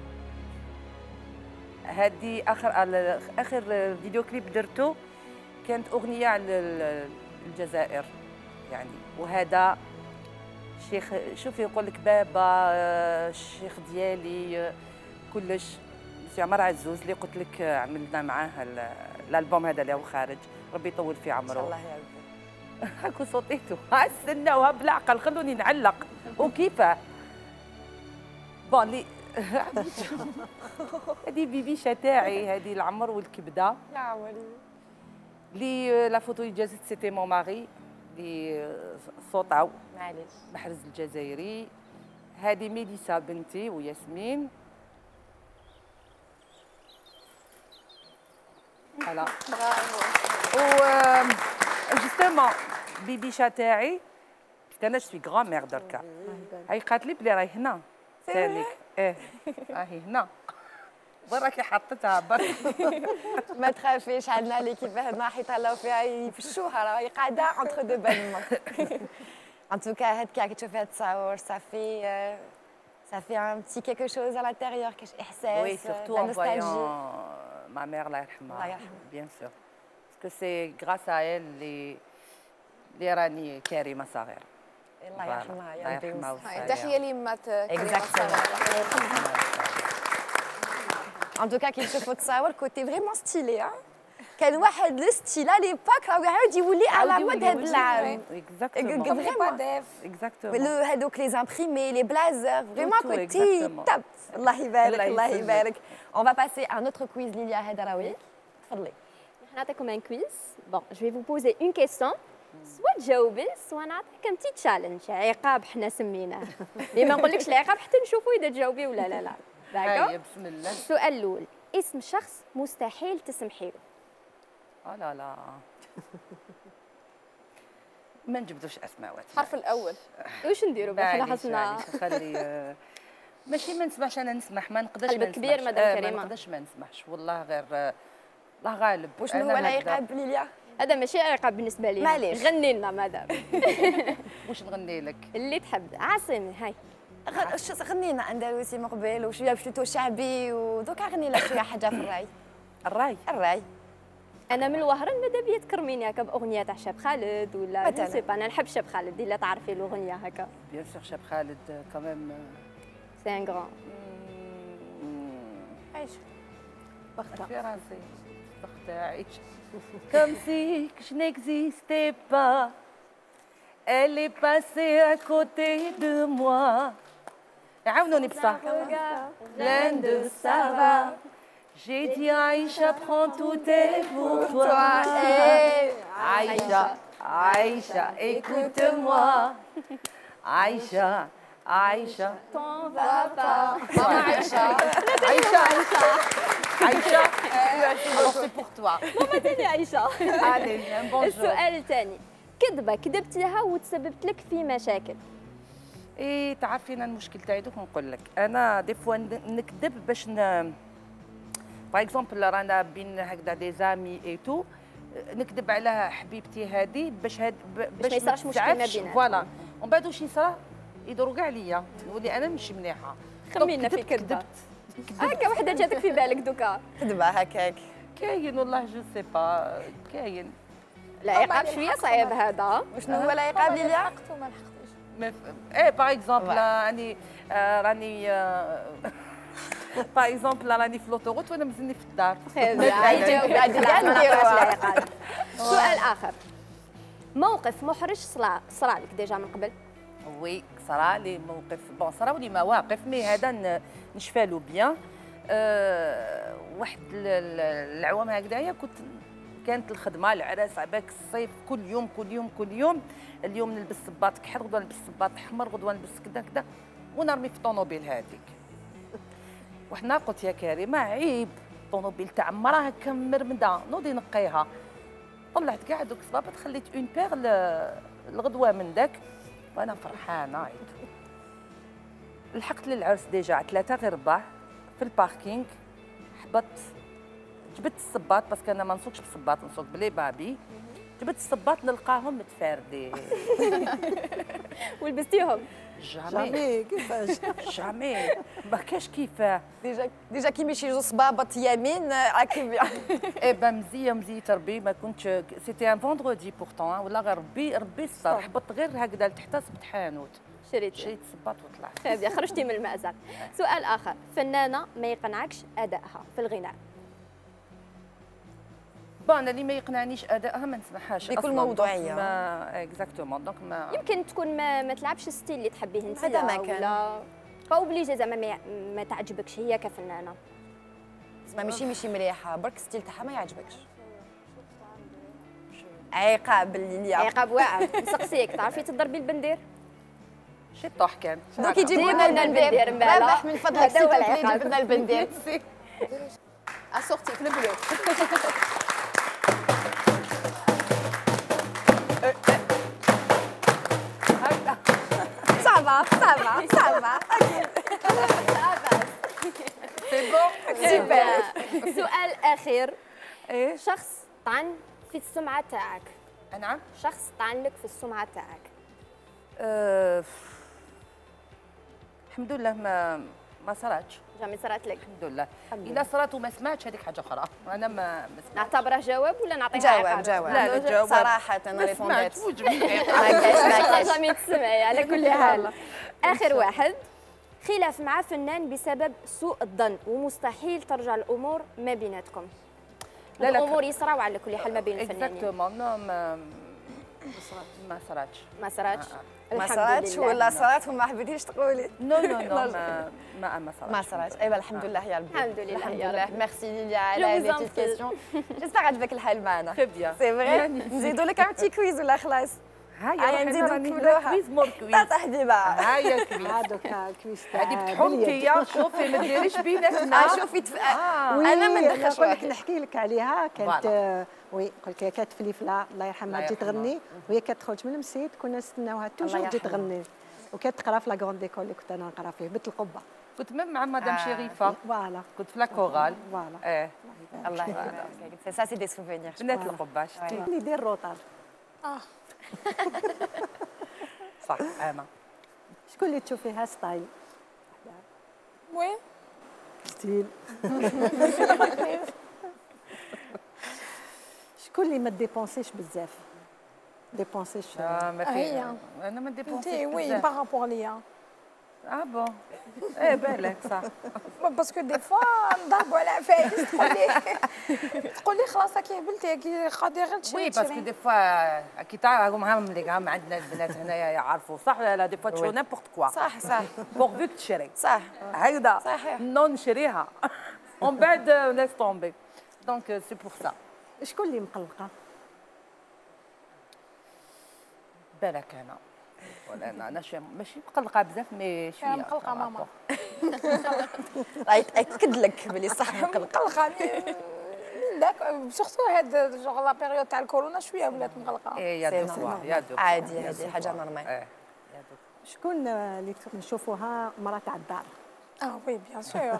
هذه اخر فيديو كليب درته كانت اغنيه على الجزائر يعني، وهذا شيخ شوفي يقول لك بابا الشيخ ديالي كلش سي عمر عزوز اللي قلت لك عملنا معاه الالبوم هذا اللي هو خارج، ربي يطول في عمره. ان شاء الله يا ربي. هاكو صوتيتو استناوها بالعقل خلوني نعلق وكيفاه بون لي. هذه بيبيشه تاعي، هذه العمر والكبده. يا عمري. لي لا فوتو اللي جازت سيتي مون ماري لي صوتاو معليش محرز الجزائري. هذه ميليسا بنتي وياسمين. فوالا و جوستومون بيبيشا تاعي انا جو سوي غران ميغ دركا. هاي قالت لي بلي راهي هنا ثانيك. راهي هنا وراكي حطيتها برك. ما تخافيش عندنا ليكيب هنا حيت هلاو فيها يفشوها، راهي قاعده اونتر دو بان. ان توكا هاد كي راكي تشوفي هاد التصاور صافي ان بتي كيكو شوز على الانتيريور، كاش احساس. وي سورتو ان فويون ما ميغ الله يرحمها. الله يرحمها بيان سور باسكو سي غراس ا ايل اللي راني كريمه صغير. الله يرحمها يا ربي. تحيه لمات كريمه صغير. ان توكا كي نشوفوا التصاور كوتي فريمون ستيلي. كان واحد لو ستيل على ليباك راه يعاود يولي على مود هاد العام. اكزاكتومون اكزاكتومون هادوك لي زامبريمي لي بلازر فريمون كوتي توب. الله يبارك الله يبارك. اون فا باسي ان اوتر كويز ليليا هدراوي. تفضلي. نعطيكم ان كويز. بون جو في فو بوزي اون كيسيون، سوا تجاوبي سوا نعطيك ان بتي تشالنج، عقاب حنا سميناه. مي ما نقولكش العقاب حتى نشوفوا اذا تجاوبي ولا لا. داكور بسم الله. السؤال الاول، اسم شخص مستحيل تسمحي له. لا لا ما نجبدوش اسماء. الحرف الاول. واش نديروا بحنا حسنا خلي ماشي ما نسمحش، انا نسمح ما نقدرش. قلبك كبير مدام كريمه. ما نقدرش ما نسمحش والله، غير الله غالب. وشنو هو العقاب ليليا؟ هذا ماشي عقاب بالنسبه لي. معليش غني لنا مدام. واش نغني لك؟ اللي تحب. عاصمي هاي غني لنا اندلسي من قبل وشويه بلوتو شعبي، ودوكا غني لنا شويه حاجه في الراي. الراي انا من الوهران ماذا بيا تكرميني هكا باغنيه تاع شاب خالد ولا جو سي با. انا نحب شاب خالد الا تعرفي الاغنيه هكا. بيان سور شاب خالد كمان سي ان غران. عايشه بختها فرنسي بختها عايشه. Comme si je n'existais pas, elle est passée à côté de moi. عاونوني بصح. Plein de ça va. J'ai dit Aïcha, prends tout est pour toi. Aïcha, Aïcha, écoute-moi. Aïcha, Aïcha, t'en vas pas. Aïcha, Aïcha, Aïcha, alors c'est pour toi. ماما تاني عايشة. Allez, un bonjour. السؤال الثاني، كذبة كذبتيها وتسببت لك في مشاكل. اي تعرفين المشكل تاعي دوك نقول لك انا دي فوا نكذب باش باغ اكزومبل رانا بين هكذا دي زامي اي تو نكذب على حبيبتي هذه باش ما يصراش مشكل ما بيناتنا فوالا ومن بعد واش يصرى يدوروا كاع عليا نولي انا ماشي مليحه خمينا في الكذبه هكا وحده جاتك في بالك دوكا كذبه هكاك كاين والله جو سي با كاين لا عقاب شويه صعيب هذا وشنو هو العقاب اللي لحقته ما لحقتوش ايه باغ اكزومبل راني باغ اكزومبل راني في لوطوغوت وانا مزني في الدار يجاوب العقاب سؤال اخر موقف محرج صرا لك ديجا من قبل وي صرا لي موقف بون صراو لي مواقف مي هذا نشفالو بيان واحد العوام هكذايا كانت الخدمه العراس عباك الصيف كل يوم اليوم نلبس صباط كحل غدوه نلبس صباط احمر غدوه نلبس كذا كذا ونرمي في الطوموبيل هذيك وحنا قلت يا كريمه عيب الطوموبيل تاع مراه هكا مرمده نوضي نقيها طلعت كاع دوك الصبابط خليت اون بيغ الغدوه من داك وانا فرحانه لحقت للعرس ديجا 3 غير 4 في الباركينغ حبطت جبت الصباط باسكو انا ما نسوقش بالصباط نسوق بلي بابي جبت الصباط نلقاهم متفاردين ولبستيهم جامي كيفاش جامي ما كاش كيفاه ديجا كي يمشي جوج صبابط يمين عاكب اي با مزيه تربي ما كنتش سيتي ان فوندردي بورتون ولا غير ربي الصبر حبطت غير هكذا لتحت صبت حانوت شريت صباط وطلعت خابيه خرجتي من المأزق سؤال اخر فنانه ما يقنعكش ادائها في الغناء بون انا اللي ما يقنعنيش ادائها ما نسمعهاش بكل موضوعيه اكزاكتومون دونك ما يمكن تكون ما تلعبش ستيل اللي تحبيه انت هذا ما كان ولا فاوبليجي زعما ما تعجبكش هي كفنانه زعما ماشي مليحه برك ستيل تاعها ما يعجبكش عقاب اللي عقاب واعر نسقسيك تعرفي تضربي البندير شي طوح كان دوك يجيبوا لنا البندير رابح من فضلك تجيب لنا البندير اسورتي في البلو صعبة سؤال اخير شخص طعن في السمعه تاعك نعم شخص طعن لك في السمعه تاعك الحمد لله ما صراتش جامي صرات لك الحمد لله الا صرات وما سمعتش هذيك حاجه اخرى انا ما نعتبره جواب ولا نعطيها جواب لا جواب صراحه انا ريفونديت ما جامي تسمعي على كل حال اخر واحد خلاف مع فنان بسبب سوء الظن ومستحيل ترجع الامور ما بيناتكم لا الامور يصراو على كل حال ما بين الفنانين اكزاكتومون ما صراتش ولا صرات وما حبيتيش تقولي نو ما صراتش ايوا الحمد لله يا ربي الحمد لله ميرسي ليليا على هذه الكيستيون جيسبر عجبك الحال معنا تري بيان سي فري نزيدوا لك ان تي كويز ولا خلاص هيا نزيدوا نكملوها كويز مور كويز صاحبي بقى هيا كويز هذوك كويز هذه بتحكي شوفي ما ديريش بيناتنا شوفي انا ما ندخلش نقول لك نحكي لك عليها كانت وي قلت لك كانت فليفله الله يرحمها تجي تغني وهي كتخرج من المسيد كنا نستناوها توجور تجي تغني وكانت تقرا في لا كروند ايكول اللي كنت انا نقرا فيه بيت القبه كنت مع مدام شريفه فوالا كنت في لا كورال فوالا الله يبارك سي سا سي دي سوفينير بنات القبه اللي يدير الروطال صح انا شكون اللي تشوفيها ستايل وين ستيل شكون اللي ما ديبونسيش بزاف ديبونسيش ما في انا ما ديبونسيش وي بارابور ليا بون ايه بالك صح باسكو دي فوا نضربوا على عفايس تقولي خلاص كي هبلتي كي غادي غير تشري وي باسكو دي فوا كي تعرفوا هم اللي عندنا البنات هنايا يعرفوا صح ولا لا دي فوا تشوفوا نيمبورت كوا صح بورفيك تشري صح هكذا صحيح نو نشريها ومن بعد لاس طومبي دونك سي بور سا شكون اللي مقلقه بالك انا ولا انا ماشي مقلقه بزاف مي شويه مقلقه ماما راهي تاكد لك بلي صح مقلقه داك سورتو هاد جوغ لا بيريود تاع الكورونا شويه ولات مقلقه يا دو عادي هذه حاجه نورمال شكون اللي نشوفوها مرة تاع الدار؟ وي بيان سور.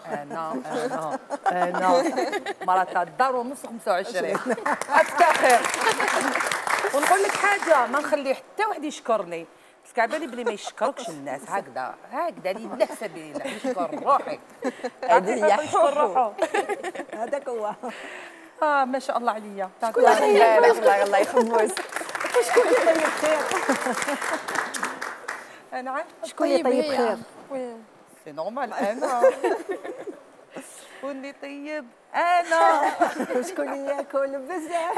انا مرة تاع الدار ونص 25 افتخر. ونقول لك حاجه، ما نخلي حتى واحد يشكرني، بس على بالي بلي ما يشكركش الناس. هكذا لله سبيل الله، يشكر روحك. هذه هي حب. هذاك هو. ما شاء الله عليا. شكون اللي بارك الله يخبز؟ شكون اللي طيب خير؟ انا شكون اللي طيب خير؟ سي نورمال انا. شكون اللي طيب؟ انا. شكون اللي ياكل بزاف؟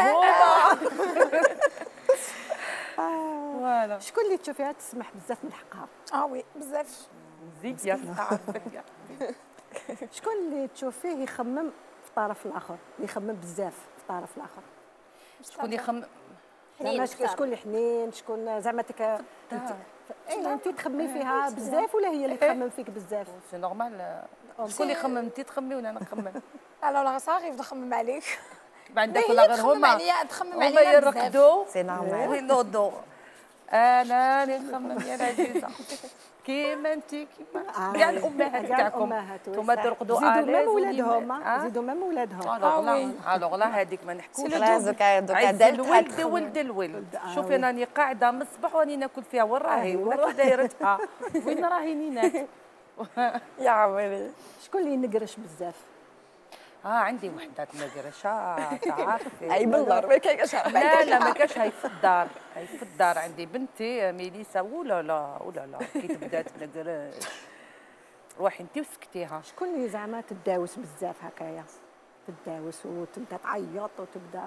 فوالا. شكون اللي تشوفيها تسمح بزاف من حقها؟ وي بزاف. زيد يا عارفك. شكون اللي تشوفيه يخمم في الطرف الاخر، يخمم بزاف في الطرف الاخر؟ شكون يخمم؟ زعما شكون اللي حنين، شكون زعما انت تخمي فيها بزاف ولا هي اللي تخمم فيك بزاف؟ سي نورمال. شكون اللي يخمم؟ انت تخمي ولا انا نخمم؟ لا صافي نخمم عليك. ما عندك ولا غير هما يرقدوا سي نورمال وينوضوا. انا اللي نخمم يا العزيزه كيما انت كيما كاع الامهات تاعكم انتوما ترقدوا زيدوا ولادهم، زيدوا مام ولادهم. الوغ لا هذيك ما نحكوش. دوكا الولد ولد الولد. شوفي راني قاعده من الصباح وراني ناكل فيها وين راهي ولا دايرتها وين راهي نينات. يا عمري شكون اللي ينقرش بزاف؟ عندي وحده تنقرش تعرفي. اي بالله ما كاينش. لا ما كاش. هاي في الدار عندي بنتي ميليسا. ولا لا كي تبدا تنقرش روحي انت وسكتيها. شكون اللي زعما تداوس بزاف هكايا، تداوس وتبدا تعيط وتبدا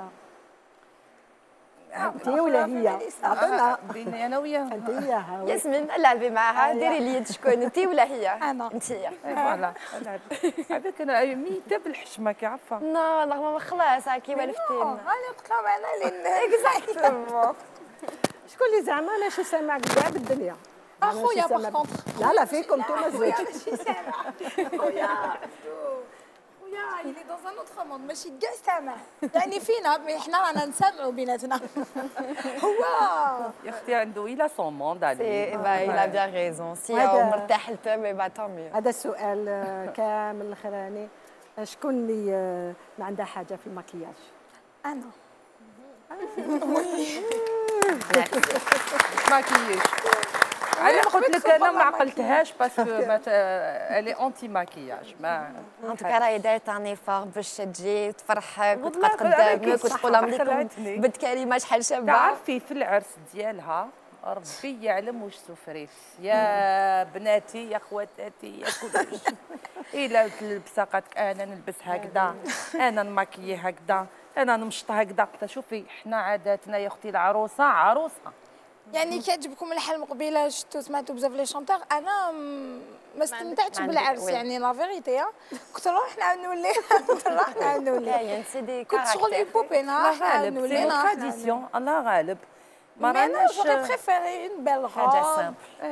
انت ولا هي؟ عطينا بيني انا وياها. انت وياها. ياسمين لعبي معها، ديري اليد. شكون انت ولا هي؟ انا. انت هي. فوالا هذاك انا ميته بالحشمه كي عارفه. لا ما خلاص هاكي والفتينا. انا قلت لهم انا اللي اكزاكتومون. شكون اللي زعما ماشي سامعك كاع بالدنيا؟ اخويا باغ كونطخ. لا فيكم نتوما زوج. ماشي سامع. خويا اللي دوز ان اوتر موند ماشي كاع سامع، يعني فينا حنا رانا نسمعوا بيناتنا. هو يا اختي عنده الى سون موند عليه. إلا بيان ريزون. سي هو مرتاح البو با طومي. هذا السؤال كامل الاخراني، شكون اللي ما عندها حاجه في المكياج؟ انا. ماكياج. انا قلت لك انا ما عقلتهاش باسكو الي اونتي ماكياج. ما انت راهي دايره ان ايفور باش تجي وتفرحك وتبقى قدامك وتقول لهم لكم بنت كريمه شحال شابه. تعرفي في العرس ديالها ربي يعلم واش سفريت يا بناتي يا خواتاتي يا كلش. الا تلبس قالك انا نلبس هكذا، انا نماكيي هكذا، انا نمشط هكذا. شوفي حنا عاداتنا يا اختي عروسه. يعني كيعجبكم الحلم قبيله شفتوا سمعتوا بزاف لي شونتور. انا ما استمتعتش بالعرس يعني لا فيغيتي. كنت نروح نعاود نولي كاين سيدي كنت شغل بوبينا غالب سي تراديسيون. الله غالب ما راناش بريفيري اون بيل روب حاجه سامبل.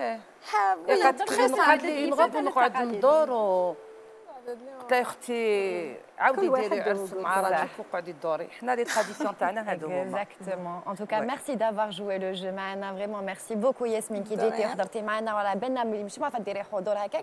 نقعد ندور قلت لها اختي عاودي ديري عرس مع راجلك وقعدي دوري. حنا لي تراديسيون تاعنا هادو هما. اكزاكتومون. ان توكا ميرسي دافوار جوي لو جو معنا. فريمون ميرسي بوكو ياسمين كي جيتي وحضرتي معنا. ولا بالنا مش ما ديري حضور هكاك.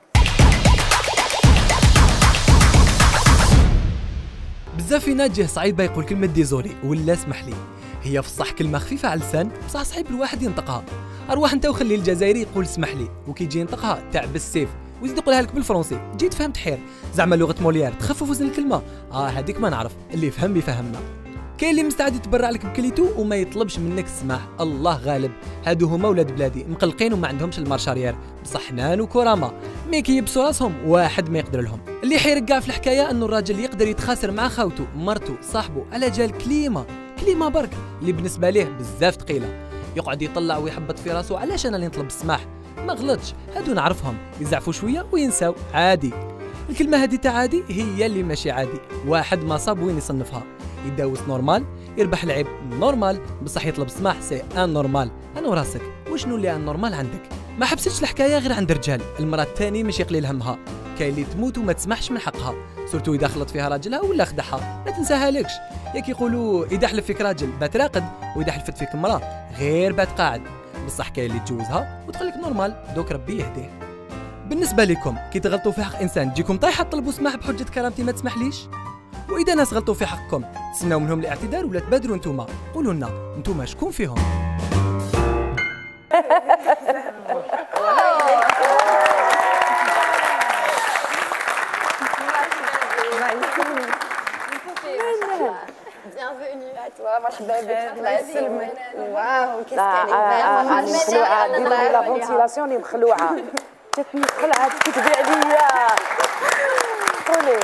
بزاف فينا جه صعيب يقول كلمه ديزولي ولا اسمح لي. هي في الصح كلمه خفيفه على اللسان بصح صعيب الواحد ينطقها. اروح انت وخلي الجزائري يقول اسمح لي وكي يجي ينطقها تاع بالسيف ويزيد يقولها لك بالفرنسي. جيت فهمت حير زعما لغه موليير تخفف وزن الكلمه. هذيك ما نعرف، اللي يفهم بيفهمنا. كاين اللي مستعد يتبرع لك بكليتو وما يطلبش منك السماح. الله غالب، هادو هما ولاد بلادي مقلقين وما عندهمش المارشاريير بصح حنان وكرامه مي كيبسوا راسهم واحد ما يقدر لهم. اللي حيرك كاع في الحكايه انه الراجل يقدر يتخاسر مع خاوته مرته صاحبه على جال كليمه برك اللي بالنسبه ليه بزاف ثقيله. يقعد يطلع ويحبط في راسه علاش انا اللي نطلب السماح. ما غلطش، هادو نعرفهم يزعفوا شويه وينساو عادي. الكلمه هذه تاع عادي هي اللي ماشي عادي. واحد ما صاب وين يصنفها. يداوس نورمال يربح العيب نورمال بصح يطلب سماح سي ان نورمال. انا وراسك وشنو اللي ان نورمال عندك؟ ما حبستش الحكايه غير عند الرجال. المراه الثاني ماشي قليل همها. كاين اللي تموت وما تسمحش من حقها سورتو اذا خلط فيها راجلها ولا خدعها. ما تنساها لكش ياك يقولوا اذا حلف فيك راجل بات راقد واذا حلفت فيك امراه غير بات قاعد. بصح كاين اللي تجوزها وتقول لك نورمال دوك ربي يهديه. بالنسبه لكم كي تغلطوا في حق انسان تجيكم طايحه تطلبوا سماح بحجه كرامتي ما تسمحليش؟ واذا ناس غلطوا في حقكم تسناو منهم الاعتذار ولا تبادروا نتوما؟ قولوا لنا نتوما شكون فيهم؟ Bienvenue à toi, مرحبا بك. الله يسلمك. واو كيف أنا مخلوعة ديما لا فونتيلاسيون مخلوعة. تتخلع تكتبي عليا. قولي.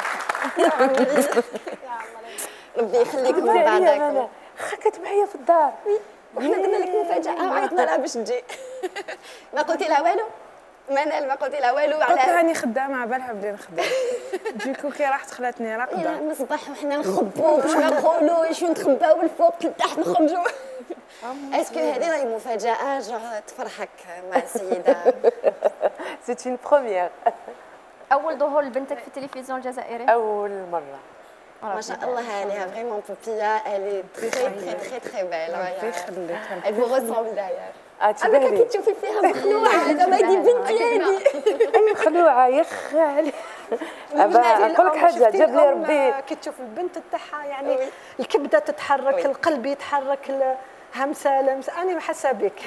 ربي يخليكم من بعدكم. خكت معايا في الدار. وحنا قلنا لك مفاجأة وعيطنا لها باش تجي. ما قلتي لها والو؟ منال ما قلتي لها والو على قلت لها راني خدامه على بالها بلي نخدم ديكو كي راحت خلاتني راقده نصبح وحنا نخبو باش ما نقولوش ونتخباو من الفوق لتحت نخرجوا اسكو هذه راهي مفاجاه جو تفرحك مع السيده سيت اون بروميير اول ظهور لبنتك في التلفزيون الجزائري اول مره ما شاء الله عليها فريمون بوبيا الي تري تري تري تري بيل elle vous ressemble d'ailleurs أما كي تشوفي فيها مخلوعة هذا ما يدي بنتي هذه أنا مخلوعة يا خالي نقول لك حاجة جاب لي ربي كي تشوف البنت تاعها يعني الكبدة تتحرك القلب يتحرك همسة لمسة أنا حاسة بك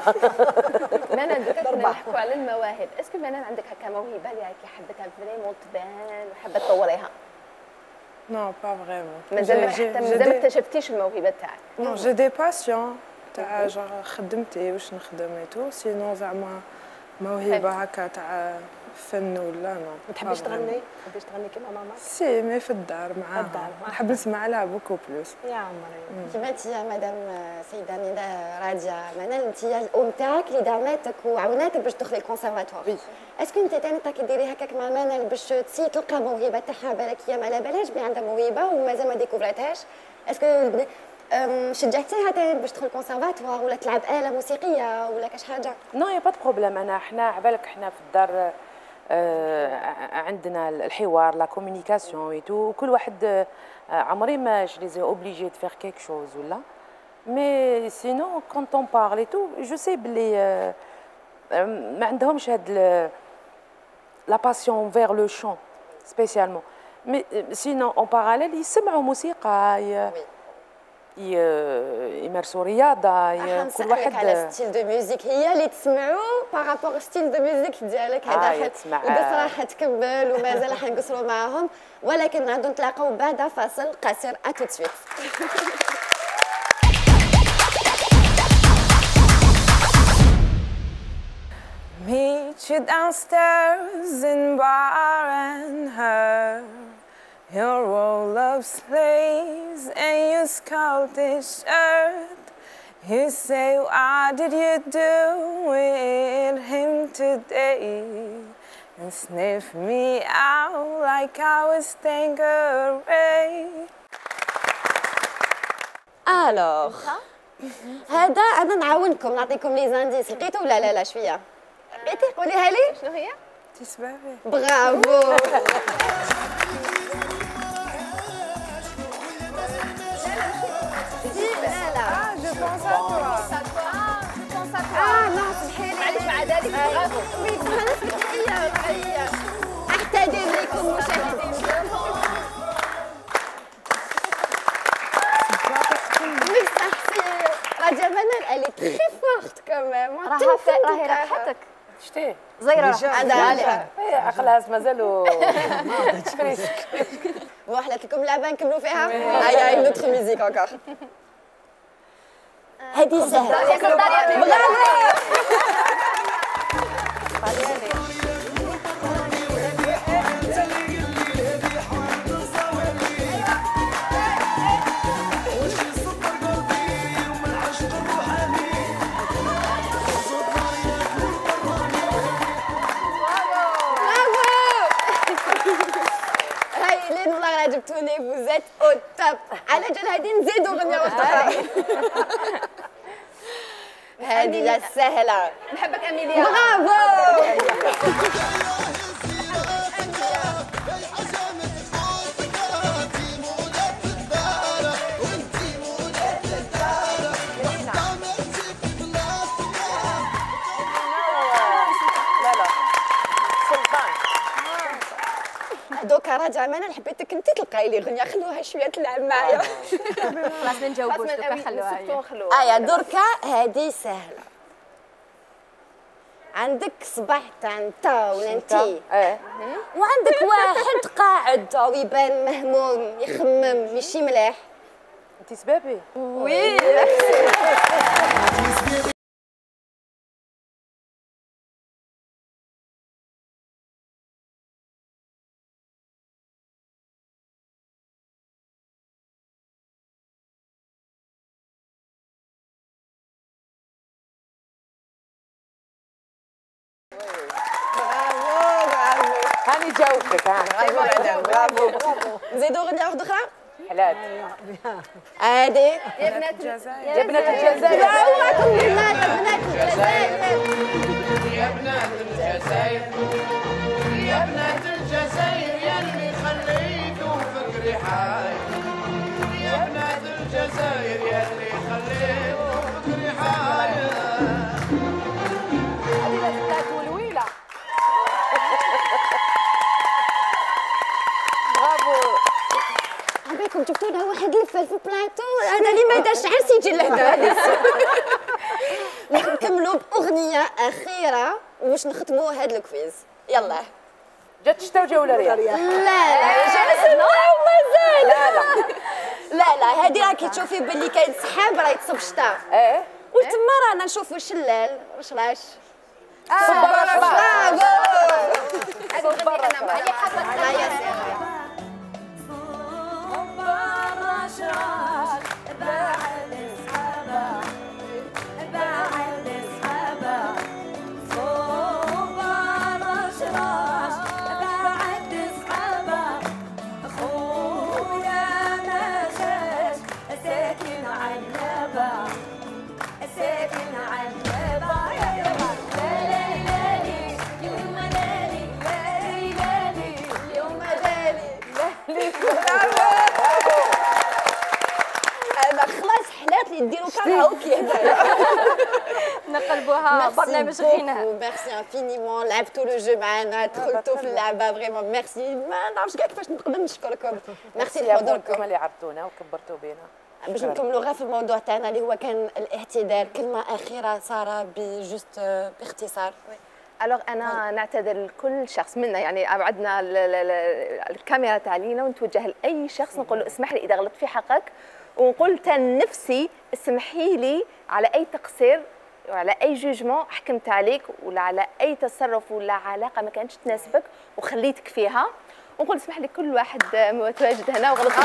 منال نحكوا على المواهب اسكو منال عندك هكا موهبة اللي راكي حبتها فريمون تبان وحابة تطوريها نو با فريمون مازال ما اكتشفتيش الموهبة تاعك نو جي دي باسيون تاع خدمتي واش نخدم ايتو سينو زعما موهبه هكا تاع فن ولا نو ما تحبيش تغني كيما ماما سي مي في الدار معاها نحب نسمع لها بوكو بلوس يا عمري كيما انت يا مدام سيده نداء راجيه منال انت الام تاعك اللي دعمتك وعاوناتك باش تدخلي الكونسيرفاتوار اسكو انت ثاني تاكي ديري هكاك مع منال باش تسي تلقى موهبه تاعها بالك هي ما على بالهاش بلي عندها موهبه ومازال ما ديكوفراتهاش اسكو شجعتيها باش تدخل الكونسيرفاتوار ولا تلعب آلة موسيقية ولا كاش حاجة؟ نو يا با بروبليم حنا عبالك حنا في الدار عندنا الحوار لا كومونيكاسيون ايتو وكل واحد عمري ما جو لي اوبليجي دو فير كيك شوز ولا مي سينو كونت اون بارل ايتو جو سي بلي ما عندهمش هاد لا باسيون فيغ لو شون سبيسيالمون مي سينو اون باراليل يسمعوا موسيقى يمارسوا رياضه كل واحد على ستيل دو ميوزيك هي اللي تسمعوا بارابور ستيل دو ميوزيك ديالك هذا القصه حتكمل ومازال حنقصروا معاهم ولكن نعاودوا نتلاقاو بعد فاصل قصير اتو سويت Meet you downstairs in bar and her your roll of sleeves and your Scottish shirt. You say, what did you do with him today? And sniff me out like I was Tanqueray. Alors هذا أنا نعاونكم نعطيكم لي زانديس لقيتو ولا لا شوية لقيتي قوليها لي شنو هي؟ تسبابي برافو non صحيح معليش مع ذلك برافو احتدم لكم مشاهدين راجع منال elle est très forte quand même راهي راحتك شتي زيرة عقلها مازالوا وحلت لكم لعبه نكملوا فيها هيا une autre musique encore هذه سهله برافو جبتوني فوزات او توب على جال هادي نزيدو غنية واحدة هادي سهلة نحبك أميليا برافو رجع منال حبيتك انت تلقاي لي غنيه خلوها شويه تلعب معايا. خلاص ما نجاوبوش دوكا خلوها. يا دركا هذه سهله. عندك صباح تاع انت ولا انتي وعندك واحد قاعد او يبان مهموم يخمم ماشي مليح. انت سبابي؟ وي هاني جاوبتك. برافو. نزيدوا غنية واحدة أخرى؟ حلال. عادي. يا بنات الجزائر. يا بنات الجزائر. يا بنات الجزائر يا بنات الجزائر يا اللي خليتوا فكري حاير. يا بنات الجزائر يا اللي خليتوا فكري حاير. هذه لفتات والويلة. برافو. عباكم شفتوا لها واحد لفه في البلاطو انا اللي ما داش عرس يجي لهنا. نكملوا باغنيه اخيره واش نختموا هذا الكويز. يلا جات الشتا وجا ولا رياض؟ لا جالس نوع ومازال. لا هذه راكي تشوفي باللي كاين سحاب راه يتصب الشتا. وتما رانا نشوفوا شلال رشراش. صبر رشراش. صبر رشراش بعد الصحابة بعد الصحابة صوبة رشراش بعد الصحابة خويا ما جاش ساكن عنابة ساكن عنابة ليلي يوم ليلي ليلي يوم ليلي خلاص حلات اللي ديروا كاراوكي هذا. نقلبوها برنامج غناء. ميرسي انفينيمون لعبتوا لو جو معنا دخلتوا في اللعبه فريمون ميرسي ما نعرفش كاع كيفاش نقدر نشكركم. ميرسي لحضوركم اللي عرفتونا وكبرتوا بينا. باش نكملوا غير في الموضوع تاعنا اللي هو كان الاعتذار. كلمه اخيره ساره بجوست باختصار. الوغ انا نعتذر لكل شخص منا يعني ابعدنا الكاميرا تاع لينا ونتوجه لاي شخص نقول له اسمح لي اذا غلطت في حقك ونقول لنفسي اسمحي لي على اي تقصير وعلى اي جوجمون حكمت عليك ولا على اي تصرف ولا علاقه ما كانتش تناسبك وخليتك فيها ونقول اسمح لي كل واحد متواجد هنا وغلط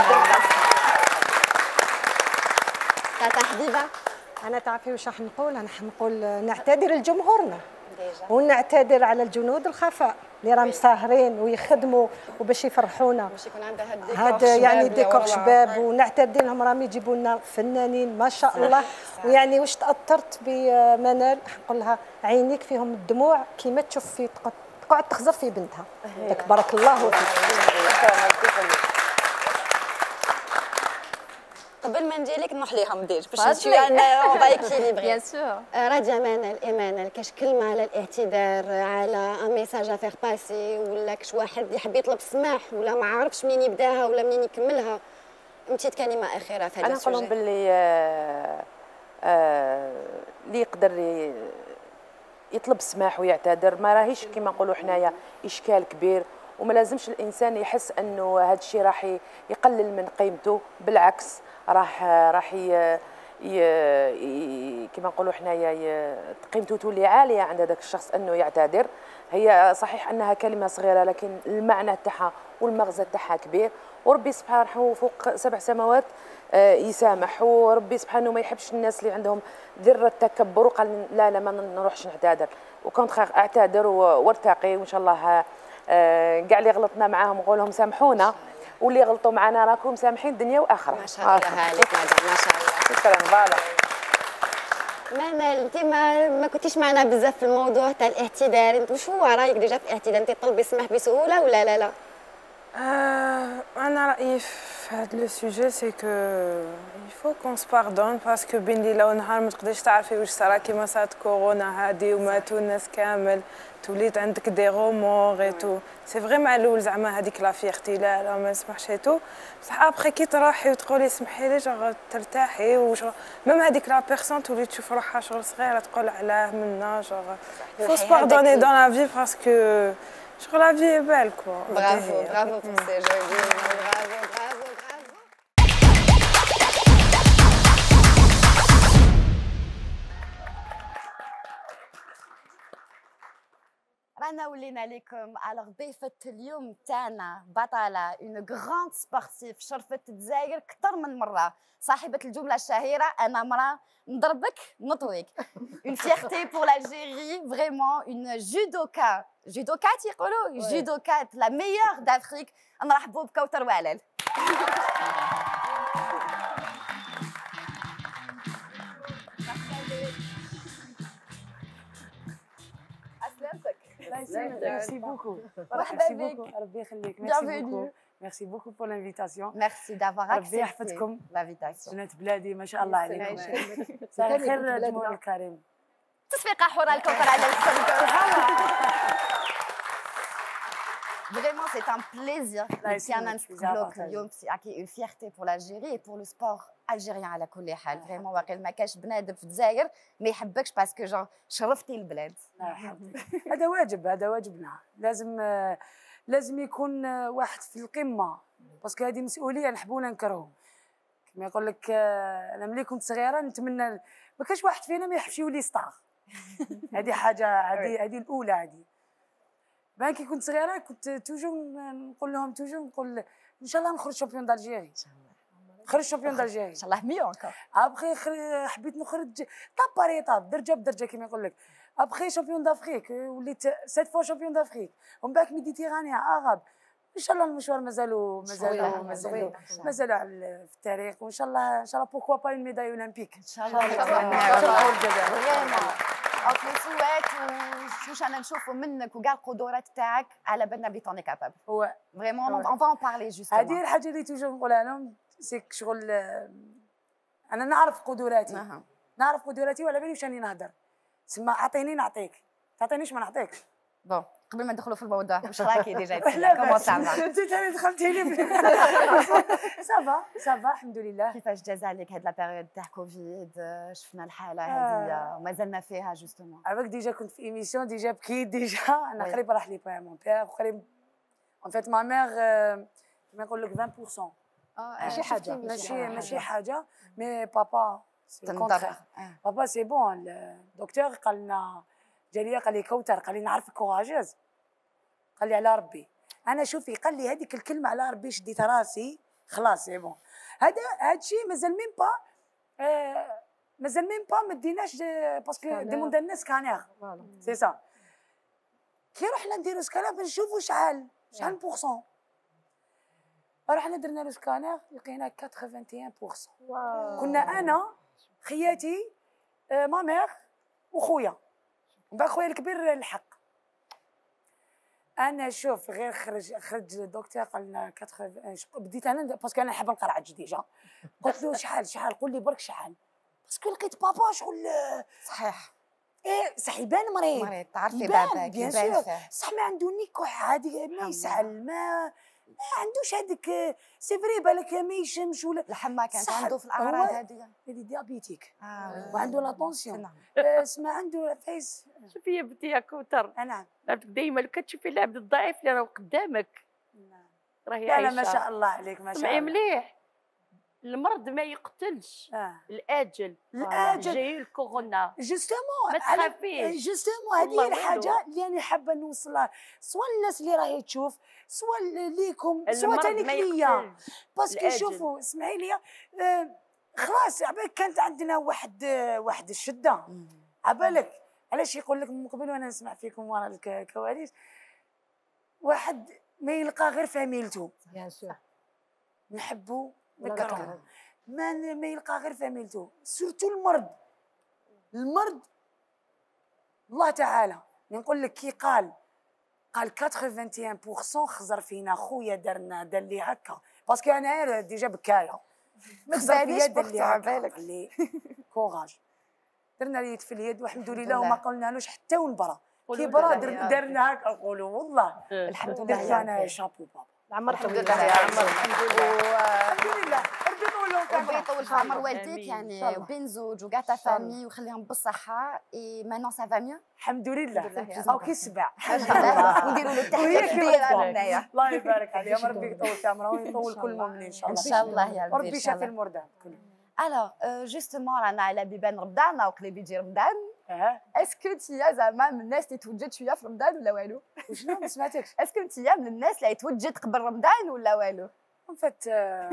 تاتا حبيبه. انا تعرفي واش راح نقول؟ انا نقول نعتذر لجمهورنا ونعتذر على الجنود الخفاء اللي راهم ساهرين ويخدموا وباش يفرحونا باش يكون عندها هذا يعني ديكور شباب ونعتذر لهم راهم يجيبوا لنا فنانين ما شاء الله. ويعني واش تاثرت بمنال نقول لها عينيك فيهم الدموع كيما تشوف في تقعد تخزر في بنتها. لك بارك الله فيك. قبل ما نجي لك نروح ليهم دير باش نشوي انا بايكيني بيان سور. راجع منال كاش كلمه على الاعتذار على ان ميساج افير باسي ولا كاش واحد يحب يطلب السماح ولا ما عارفش منين يبداها ولا منين يكملها. انت كلمه اخيره في هذا انا نقول لهم باللي اللي يقدر يطلب السماح ويعتذر ما راهيش كما نقولوا حنايا اشكال كبير وما لازمش الانسان يحس انه هذا الشيء راح يقلل من قيمته. بالعكس راح كما نقولوا حنايا قيمته تولي عاليه عند هذاك الشخص انه يعتذر. هي صحيح انها كلمه صغيره لكن المعنى تاعها والمغزى تاعها كبير وربي سبحانه فوق 7 سماوات يسامح وربي سبحانه ما يحبش الناس اللي عندهم ذره تكبر وقال لا ما نروحش نعتذر وكنت اعتذر وارتقي وان شاء الله كاع اللي غلطنا معاهم نقول لهم سامحونا واللي غلطوا معنا راكم سامحين دنيا واخره. ما شاء الله عليك مدام ما شاء الله. شكرا. فوالا منال انت ما كنتيش معنا بزاف في الموضوع تاع الاعتذار. انت واش هو رايك ديجا في الاعتذار؟ انت تطلبي السماح بسهوله ولا لا؟ انا رايي في في هذا لو سوجي سي كو يفو كون سباردون باسكو بين ليله ونهار ما تقدريش تعرفي واش صرا كيما صارت كورونا هادي وماتوا الناس كامل توليت عندك دي رومور اي تو سي فري مع الاول زعما هذيك لا فيغتي لا ما نسمحش اي تو بصح ابخي كي تروحي وتقولي سمحي لي جوغ ترتاحي وشغل ميم هذيك لا بيرسون تولي تشوف روحها شغل صغيره تقول علاه منا جوغ فو سباردوني دون لا في باسكو شغل لا في بال كوا. برافو برافو pour ces jeux. Bravo bravo bravo. رانا ولينا لكم على ضيفة اليوم تاعنا بطلة اون غراند سبورتيف شرفت الجزائر أكثر من مرة صاحبة الجملة الشهيرة أنا مرة نضربك نطويك اون فيرتي بور l'Algérie فريمون اون جودوكا جودوكات يقولوا جودوكات لا ميور دافريك نرحبوا بكوثر وعلال. Merci beaucoup. Merci beaucoup. Merci beaucoup. Merci beaucoup pour l'invitation. Merci d'avoir accepté l'invitation. بنات بلادي ما شاء الله عليكم. مساء الخير الجمهور الكريم. تصفيقة حورة الكوثر على السمكة. Vraiment, c'est un plaisir كان نستقبلوك اليوم une fierté pour l'Algérie et pour le sport algérien على كل حال. Vraiment واقيلا ما كاش بنادم في الجزائر ما يحبكش باسكو جون شرفتي البلاد. هذا واجب هذا واجبنا لازم يكون واحد في القمه باسكو هذه مسؤوليه نحبوا ولا نكرهوا كما يقول لك انا ملي كنت صغيره نتمنى ما كاش واحد فينا ما يحبش يولي ستار. هذه حاجه هذه الاولى هذه. بعد كي كنت صغيره كنت توجور نقول ان شاء الله نخرج شامبيون دالجيري نخرج شامبيون دالجيري ان شاء الله ميو انكور. ابخي حبيت نخرج طاب بار ايطاب درجه بدرجه كما يقول لك. ابخي شامبيون دافريك وليت 7 فوا شامبيون دافريك ومن بعد ميديتيرانيا عرب ان شاء الله المشوار مازالوا في التاريخ وان شاء الله بوركوا با اون ميداي اولمبيك ان شاء الله. اوكي سوات وشوش انا نشوفوا منك وكاع القدرات تاعك على بالنا بلي توني كابابل. هو فريمون اون فا اون بارلي جوستومون. هذه الحاجه اللي توجور نقولها لهم سيك شغل انا نعرف قدراتي وعلى بالي واش راني نهضر. تسمى اعطيني نعطيك تعطينيش ما نعطيكش. بون قبل ما ندخلوا في الموضوع واش راكي ديجا تسلى كومون سافا؟ انت ثاني دخلتي لي سافا الحمد لله. كيفاش جاز عليك هاد لا بيريود تاع كوفيد شفنا الحاله هذه ومازلنا فيها جوستومون. عافاك ديجا كنت في ايميسيون ديجا بكيت ديجا انا قريب راح لي با مون بير قريب ان فيت ما مير كيما نقول لك 20% ماشي حاجه ماشي حاجه مي بابا سي كونترير. بابا سي بون الدكتور قال لنا جا لي قال لي كوثر قال لي نعرفك كوراجيز قال لي على ربي انا شوفي قال لي هذيك الكلمه على ربي شديت راسي خلاص سي بون هذا الشيء مازال ميم با ما ديناش باسكو ديموند الناس كانير سي سا كي رحنا نديرو سكانير باش نشوفوا شحال بورسون رحنا درنا له سكانير لقينا 81%. كنا انا خياتي ما مير وخويا ومن بعد خويا الكبير الحق. انا شوف غير خرج الدكتور قال لنا بديت انا باسكو انا نحب نقرا ديجا قلت له شحال قول لي برك شحال باسكو لقيت بابا شغل صحيح صح يبان مريض تعرفي باباك بيان سور صح ما عنده نيكح عادي ما يسعل ما عندوش هذيك سي فري بالك ما يشمش ولا الحما كانت عنده في الاعراض هذه ديابيتيك وعنده لا طونسيون اسمع عنده فايس. شوفي يا بنتي يا كوثر نعم دائما كتشوفي العبد الضعيف اللي راه قدامك راهي عايشه. لا ما شاء الله عليك ما شاء الله. مليح المرض ما يقتلش الاجل جاي الكورونا جوستومون ما تخافيش جوستومون هذه الحاجه اللي انا حابه نوصلها سواء الناس اللي راهي تشوف سواء ليكم سواء تانيك ليا باسكو شوفوا اسمعي لي خلاص عبالك كانت عندنا واحد الشده عبالك علاش يقول لك من قبل وانا نسمع فيكم ورا الكواليس واحد ما يلقى غير فاميلته بيان سور نحبوا نكرهوا ما يلقى غير فاميلته سورتو المرض الله تعالى نقول لك كي قال 81% خزر فينا خويا دار لي هكا باسكو انا ديجا بكايه ما خسر في تبانيش يد اللي بختها هكا بالك. اللي كوراج درنا اليد في اليد والحمد لله وما قلنالوش حتى ونبرا كي برا درنا هكا نقولوا والله الحمد لله درت يا انا ربي. شابو بابا العمر الحمد طويل لله يا عمر الحمد لله ربي يطول لهم ربي يطول في عمر والديك يعني بين زوج وكاع تا فامي ويخليهم بالصحه اي مانون سا فا ميو الحمد لله او كي السبع ونديروا له تحيه كبيره هنايا الله يبارك عليهم ربي يطول في عمرهم ويطول كل مؤمن ان شاء الله ان شاء الله يا ربي وربي يشافي المرضى كلهم الوغ جوستومون رانا على بيبان رمضان وقريب يجي رمضان اسكو انتيا زعما من الناس اللي توجد شويه في رمضان ولا والو؟ وشنو ما سمعتكش؟ اسكو انتيا من الناس اللي توجد قبل رمضان ولا والو؟ فات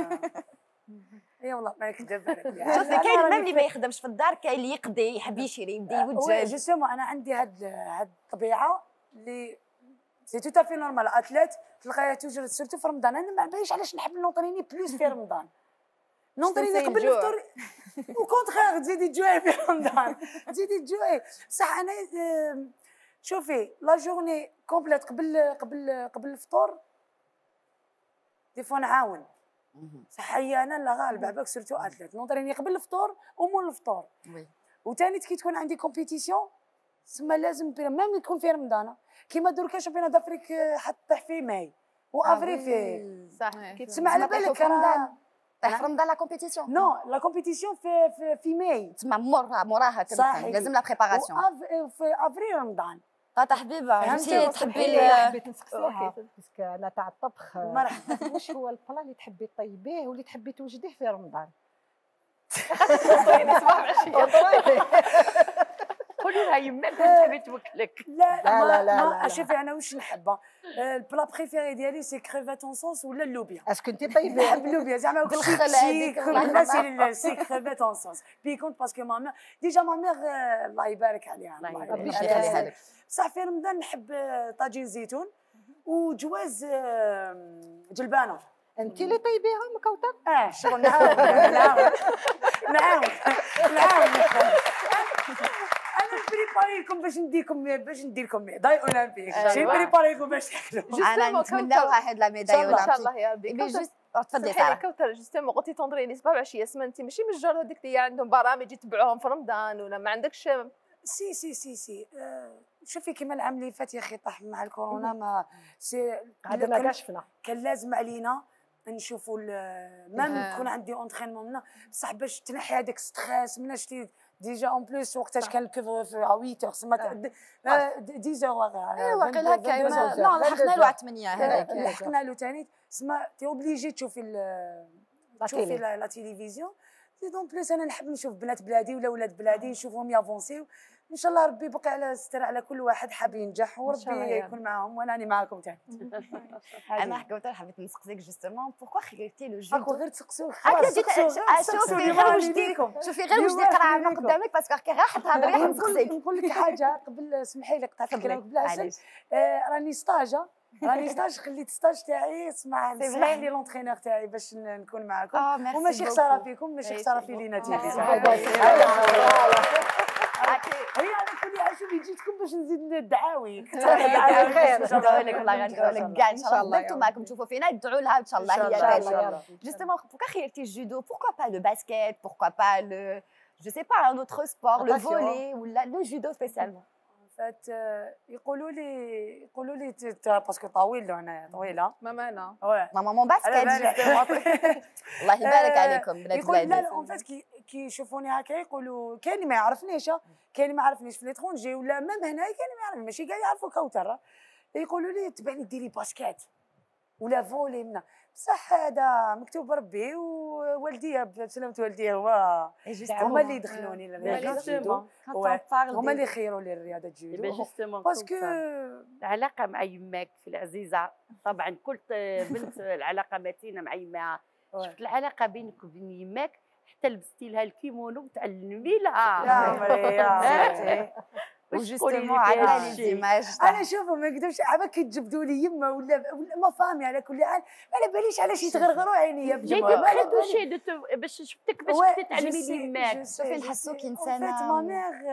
اي والله ما نكذب شوفي كاين ميم اللي ما يخدمش في الدار كاين اللي يقضي يحب يشري يبدا يوجد جوستومون انا عندي هاد الطبيعه اللي سي تو تافي نورمال اتليت تلقاها توجد سيرتو في رمضان انا ما عرفتش علاش نحب نونطريني بلوس في رمضان نونطريني قبل الفطور وكونتخيغ تزيدي تجوعي في رمضان تزيدي تجوعي بصح انا شوفي لا جورني كومبليت قبل الفطور دي فوا نعاون صح هي انا لا غالب عباك سيرتو اتليت نونطريني قبل الفطور ومول الفطور وثاني كي تكون عندي كومبيتيسيون تسمى لازم ميم يكون في رمضان كيما دركا شامبيونات دافريك حطيح في ماي وافري في صح تسمى على بالك في رمضان لا كومبيتيسيون نو لا كومبيتيسيون في ماي تسمى موراها لازم لا بريباراسيون في افريل رمضان طاطا حبيبه انتي تحبي حبيت نسقسيها باسكو انا تاع الطبخ مرحبا واش هو البلا اللي تحبي طيبيه واللي تحبي توجديه في رمضان قولي لها يماك تحبي توكلك لا شوفي انا واش نحب البلا بريفيري ديالي سي كريفات اون صوص ولا اللوبيا اسكو انت طيبه نحب اللوبيا زعما بالخلا سي كريفات اون صوص بي كونت باسكو ماما ديجا ماما الله يبارك عليها ربي يخليها لك بصح في رمضان نحب طاجين زيتون وجواز جلبانه انت اللي طيبيهم كوثر شغل نعاون انا بريباري لكم باش ندير لكم ميداي اولمبيك ماشي بريباري لكم باش تاكلوا انا نتمناوها هاد لا ميداي اولمبيك ان شاء الله يا ربي تفضلي ساره كوثر جوستومون قلتي تنظريني 27 سمانه انت ماشي من الجار هذيك اللي عندهم برامج يتبعوهم في رمضان ولا ما عندكش سي شوفي كيما العام اللي فات يا اخي طاح مع الكورونا ما سي عندنا كاع شفنا كان لازم علينا نشوفوا مام تكون عندي اونترينمون بصح باش تنحي هذاك ستريس من شتي ديجا اون بليس وقتاش كان الكوفر في 8 سما 10 ايوا قال هكا لا لحقنا له على 8 هذاك لحقنا له ثاني سما تي اوبليجي تشوفي لا تيليفزيون دون بليس انا نحب نشوف بنات بلادي ولا ولاد بلادي نشوفهم يافونسيو ان شاء الله ربي يبقى على ستر على كل واحد حاب ينجح وربي يكون معاهم وانا راني معاكم ثاني انا حكوثر حبيت نسقسيك جوستومون بوركوا خيرتي لو جو هاكو غير تسقسوك شوفي غير وجدي قرعه من قدامك باسكو كي راح تهضري راح نسقسيك نقول لك حاجه قبل اسمحي لي قطعت الكلام قبل علاش راني ستاج خليت ستاج تاعي اسمح لي لونترينور تاعي باش نكون معاكم وماشي خساره فيكم ماشي خساره في لينا تيفي هي انا كل عشوب جيتكم باش نزيد الدعاوي خير ندعوا لك والله غندعوا لك كاع ان شاء الله انتم معكم تشوفوا فينا ادعوا لها ان شاء الله هي جوستومون بوركوا خيرتي الجودو بوركوا با لو باسكيت بوركوا با لو جو سي با ان اوتر سبور لو فولي ولا لو جودو سبيسيالمون فات يقولوا لي باسكو طويل انا طويله ماما انا ماما مون باسكيت الله يبارك عليكم بنات بلادي لا اون فات كي يشوفوني هكا يقولوا كاين اللي ما يعرفنيش كاين اللي ما يعرفنيش في ليترونجي ولا ميم هنا كاين اللي ما يعرفني ماشي كاع يعرفوا كوثر يقولوا لي تبعني ديري باسكيت ولا فولي منا بصح هذا مكتوب ربي ووالديا بسلامة والديا هما اللي يدخلوني للرياضة هما اللي خيروا لي الرياضة الجودو باسكو العلاقة مع يماك في العزيزة طبعا كل بنت العلاقة متينة مع يماها شفت العلاقة بينك وبين يماك حتى لبستي لها الكيمونو وتعلمي لها يا عمري وجوستومون على لي زيماج انا شوفوا ما نكذبش عباك كيتجبدوا لي يما ولا ما فامي على كل حال ما على باليش علاش يتغرغروا عينيا ما على باليش باش شفتك باش كنتي تعلمي لي يماك شوفي نحسوك انسانه ما ميغ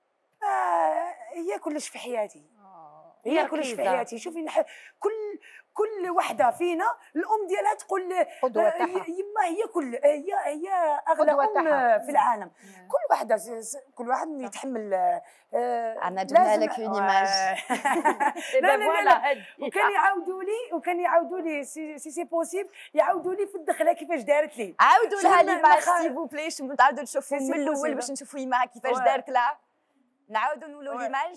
هي كلش في حياتي هي كلش في حياتي شوفي كل وحده فينا الام ديالها تقول يما هي كل هي اغلى ام في العالم. كل واحد يتحمل. انا جبنا لك اون ايماج. لا وكان يعاودوا لي سي بوسيبل يعاودوا لي في الدخله كيفاش دارت لي. عاودوا لها ليماج سيفو بلي نتعاودوا نشوفوا من الاول باش نشوفوا يما كيفاش دارت لها. نعاودوا نقولوا ليماج.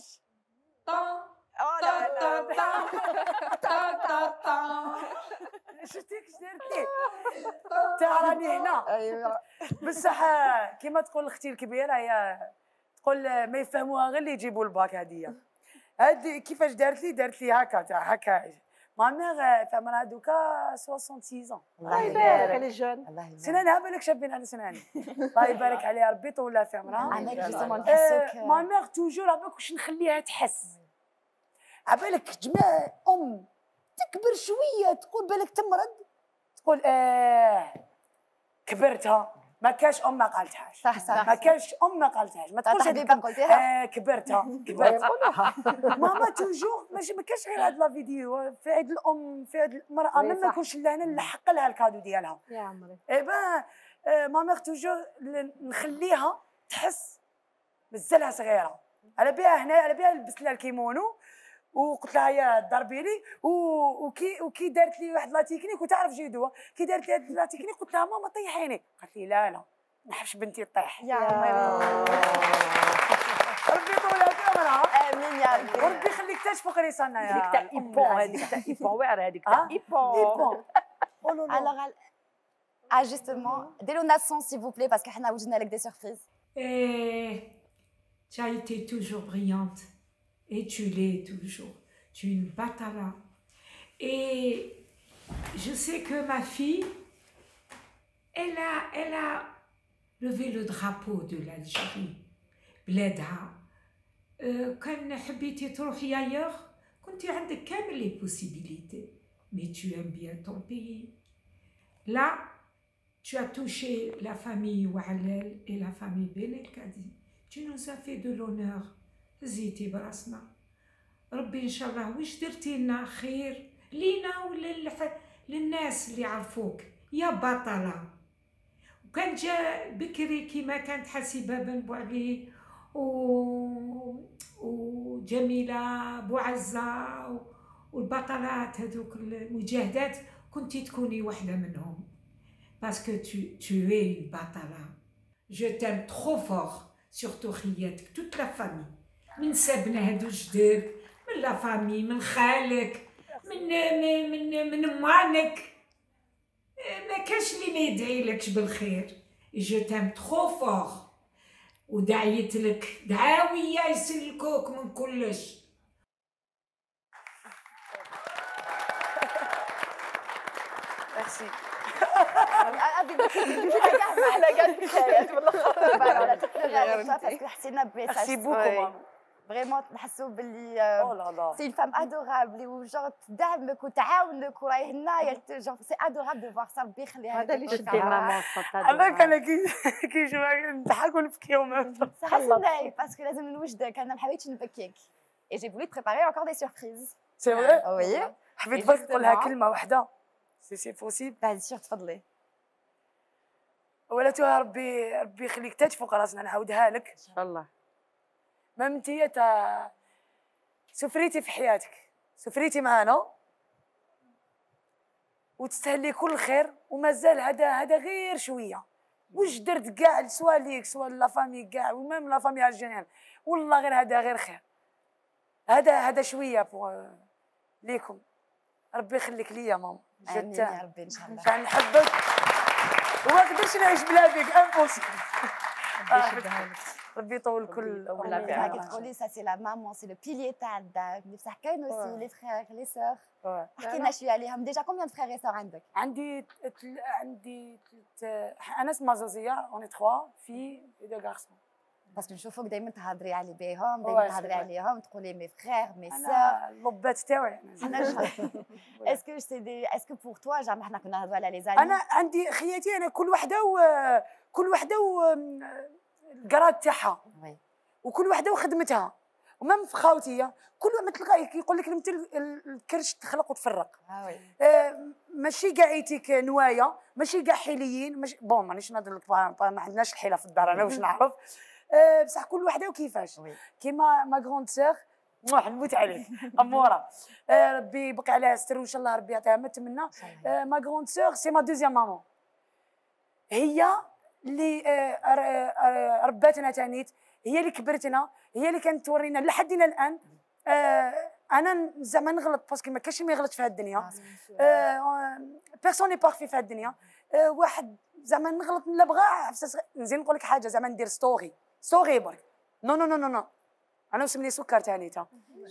شفتي كيفاش دارتي راني هنا. ايوا بصح كيما تقول اختي الكبيره هي تقول ما يفهموها غير اللي يجيبوا الباك. هذه كيفاش دارت لي هكا ما ميغ في عمرها دوكا 66 الله يبارك على جون. سنانها بالك شابين على سناني. الله يبارك عليها ربي يطول في عمرها. انا جوستومون نحسوك ما ميغ توجور عبالك واش نخليها تحس. عبالك جماعه تكبر شويه تقول بالك تمرض تقول كبرتها. ما كاش ام ما قالتهاش. صح ما كاش ام ما قالتهاش. ما تقولش كبرتها ماما توجور ماشي ما كاش غير هاد لا فيديو في عيد الام في عيد المراه ما نكونش لهنا نلحق لها الكادو ديالها يا عمري. ماما توجور نخليها تحس مازالها صغيره. على بها هنا على بها لبست لها الكيمونو وقلت لها يا ضربي لي وكي دارت لي واحد لا تكنيك وتعرف جيدو كي دارت لي لا تكنيك قلت لها ماما طيحيني. قالت لي لا ما نحبش بنتي تطيح. يا عمري ربي يطول في عمرها. امين يا ربي. وربي يخليك تشفق لسانها يا هذيك تاع ايبون هذيك تاع ايبون واعره هذيك تاع ايبون. Alors, justement, dès le son s'il vous plaît parce que حنا وجدنا لك des surprises. Tu as été toujours brillante et tu l'es toujours. Tu es une batala. Et je sais que ma fille, elle a levé le drapeau de l'Algérie. بلادها. كان حبيتي تروحي ailleurs, كنتي عندك كامل les possibilités. Mais tu aimes bien ton pays. Là, tu as touché la famille Oualel et la famille Belekadi. Tu nous as fait de l'honneur. زيتي براسنا. ربي إن شاء الله واش درتي لنا خير لينا ولا للناس اللي عرفوك يا بطلة. وكان جا بكري كيما كانت حسيبة بن بوعلي وجميلة بوعزة والبطلات هذوك المجاهدات كنتي تكوني واحدة منهم. باسكو tu es une بطلة. Je t'aime trop fort. surtout خياتك toute la famille. من سابنا هادو جداد من لا فامي من خالك من امانك ما كاش اللي ما يدعي لكش بالخير. جو تام ترو فور ودعيت لك دعاويه يسلكوك من كلش. ميرسي. حسينا فريمون نحسوا باللي سي فام ادورابل وجور تدعمك وتعاونك وراهي هنايا جور سي ادورابل دو فوار سا. ربي يخليها هذا اللي شدي ماما. هذاك انا كي نضحك ونبكي خاصنا باسكو لازم نوجدك. انا ما حبيتش نبكيك اي جي فولي بريباري انكور دي سوربريز. سي فري. وي حبيت برك نقول لها كلمه واحده سي بوسيبل. بعد الشيء تفضلي. ولاتها ربي يخليك تشفق راسنا نعاودها لك ان شاء الله. ما انتي سفريتي في حياتك سفريتي معانا وتستاهلي كل خير ومازال هذا غير شويه. واش درت كاع سوا ليك سوا لا فامي كاع وميم لا فامي الجيريان والله غير هذا غير خير. هذا شويه ليكم. ربي يخليك ليا ماما. امين يا ربي ان شاء الله. كنحبك وما نقدرش نعيش بلا بيك امبوسيبل. ربي يطول كل عمرك. كي تقولي سا سي لا مامون سي لو بيليي تاع الدار. بصح كاين اوسي لي فخيغ لي سور. احكي لنا شويه عليهم. ديجا كومبيان فخيغ اي سور عندك؟ عندي انا اسمها زوزيه اوني 3 في دو غارسون. باسكو نشوفوك دائما تهضري على بيهم دائما تهضري عليهم تقولي مي فخيغ مي سور. انا اللبات تاعي اسكو سي دي اسكو بور توا زعما حنا كنا نهضروا على لي زاني. انا عندي خياتي انا كل وحده الكراد تاعها وكل وحده وخدمتها ومام في خاوتي كل ما تلقاه يقول لك المثل الكرش تخلق وتفرق. ماشي كاع ايتيك نوايا، ماشي كاع حيليين، ماشي بون مانيش نهضر لك ما عندناش الحيله في الدار انا واش نعرف. بصح كل وحده وكيفاش. كيما ما غروند سيغ نموت عليك اموره. ربي يبقي عليها ستر وان شاء الله ربي يعطيها ما تمنى. ما غروند سيغ سي ما دوزيام مامون، هي اللي رباتنا تانيت، هي اللي كبرتنا، هي اللي كانت تورينا لحدنا الان. انا زعما نغلط باسكو ما كاينش اللي ما يغلطش في هذه الدنيا. بيرسون ني بارفي في هذه الدنيا. واحد زعما نغلط لا بغا نزيد نقول لك حاجه زعما ندير ستوري برك. نو نو نو نو نو انا وسمني سكر ثاني تا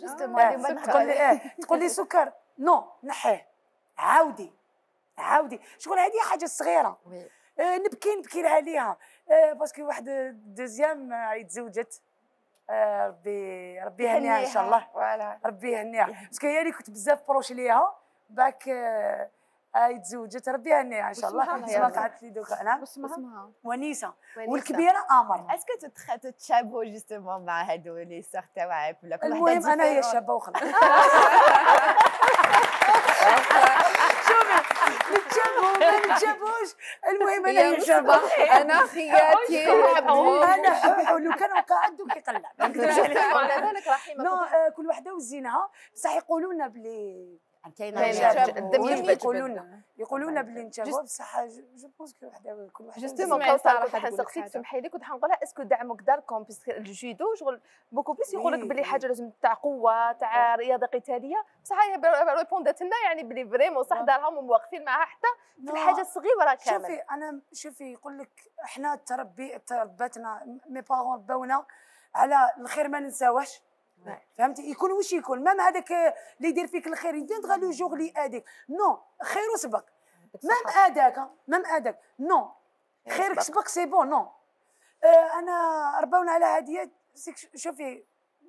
تقول لي سكر نو نحيه عاودي شغل هذه حاجه صغيره. نبكي لها عليها باسكو واحد دوزيام يتزوجت. ربي يهنيها ان شاء الله. ربي يهنيها باسكو هي اللي كنت بزاف بروش ليها باك يتزوجت. ربي يهنيها ان شاء الله. اسمها قعدت لي دوكا. نعم اسمها ونيسه والكبيره امر. اسكو تتشابهوا جوستومون مع هادو لي سور تاعك ولا كل وحده؟ المهم انا هي شابه وخلاص. شوفي نتشابهوا ما نتشابهوش، المهم انا هي شابه. انا خياتي انا لو كان قاعد دوك يقلع. بالك رحيمه كل وحده وزينها. بصح يقولوا لنا بلي يقولوا لنا بلي نتشابهوا بصح جو بونس كل وحده جوستومون بقاو صراحه حنسقسيك تسمحي لي كنت حنقول لها اسكو دعمك داركم باسكو الجودو شغل بوكو بليس يقول لك بلي حاجه لازم تاع قوه تاع رياضه قتاليه. بصح هي ريبوندات لنا يعني بلي فريمون صح دارهم ومواقفين معها حتى في الحاجه الصغيره كامل. شوفي يقول لك احنا ترباتنا مي بارون رباونا على الخير ما ننساوهش. فهمتي يكون واش يكون مام هذاك اللي يدير فيك الخير يدير لو جوغ اللي اديك نو خير سبق مام اداك نو خيرك سبق سي بون نو. انا رباونا على هاديه. شوفي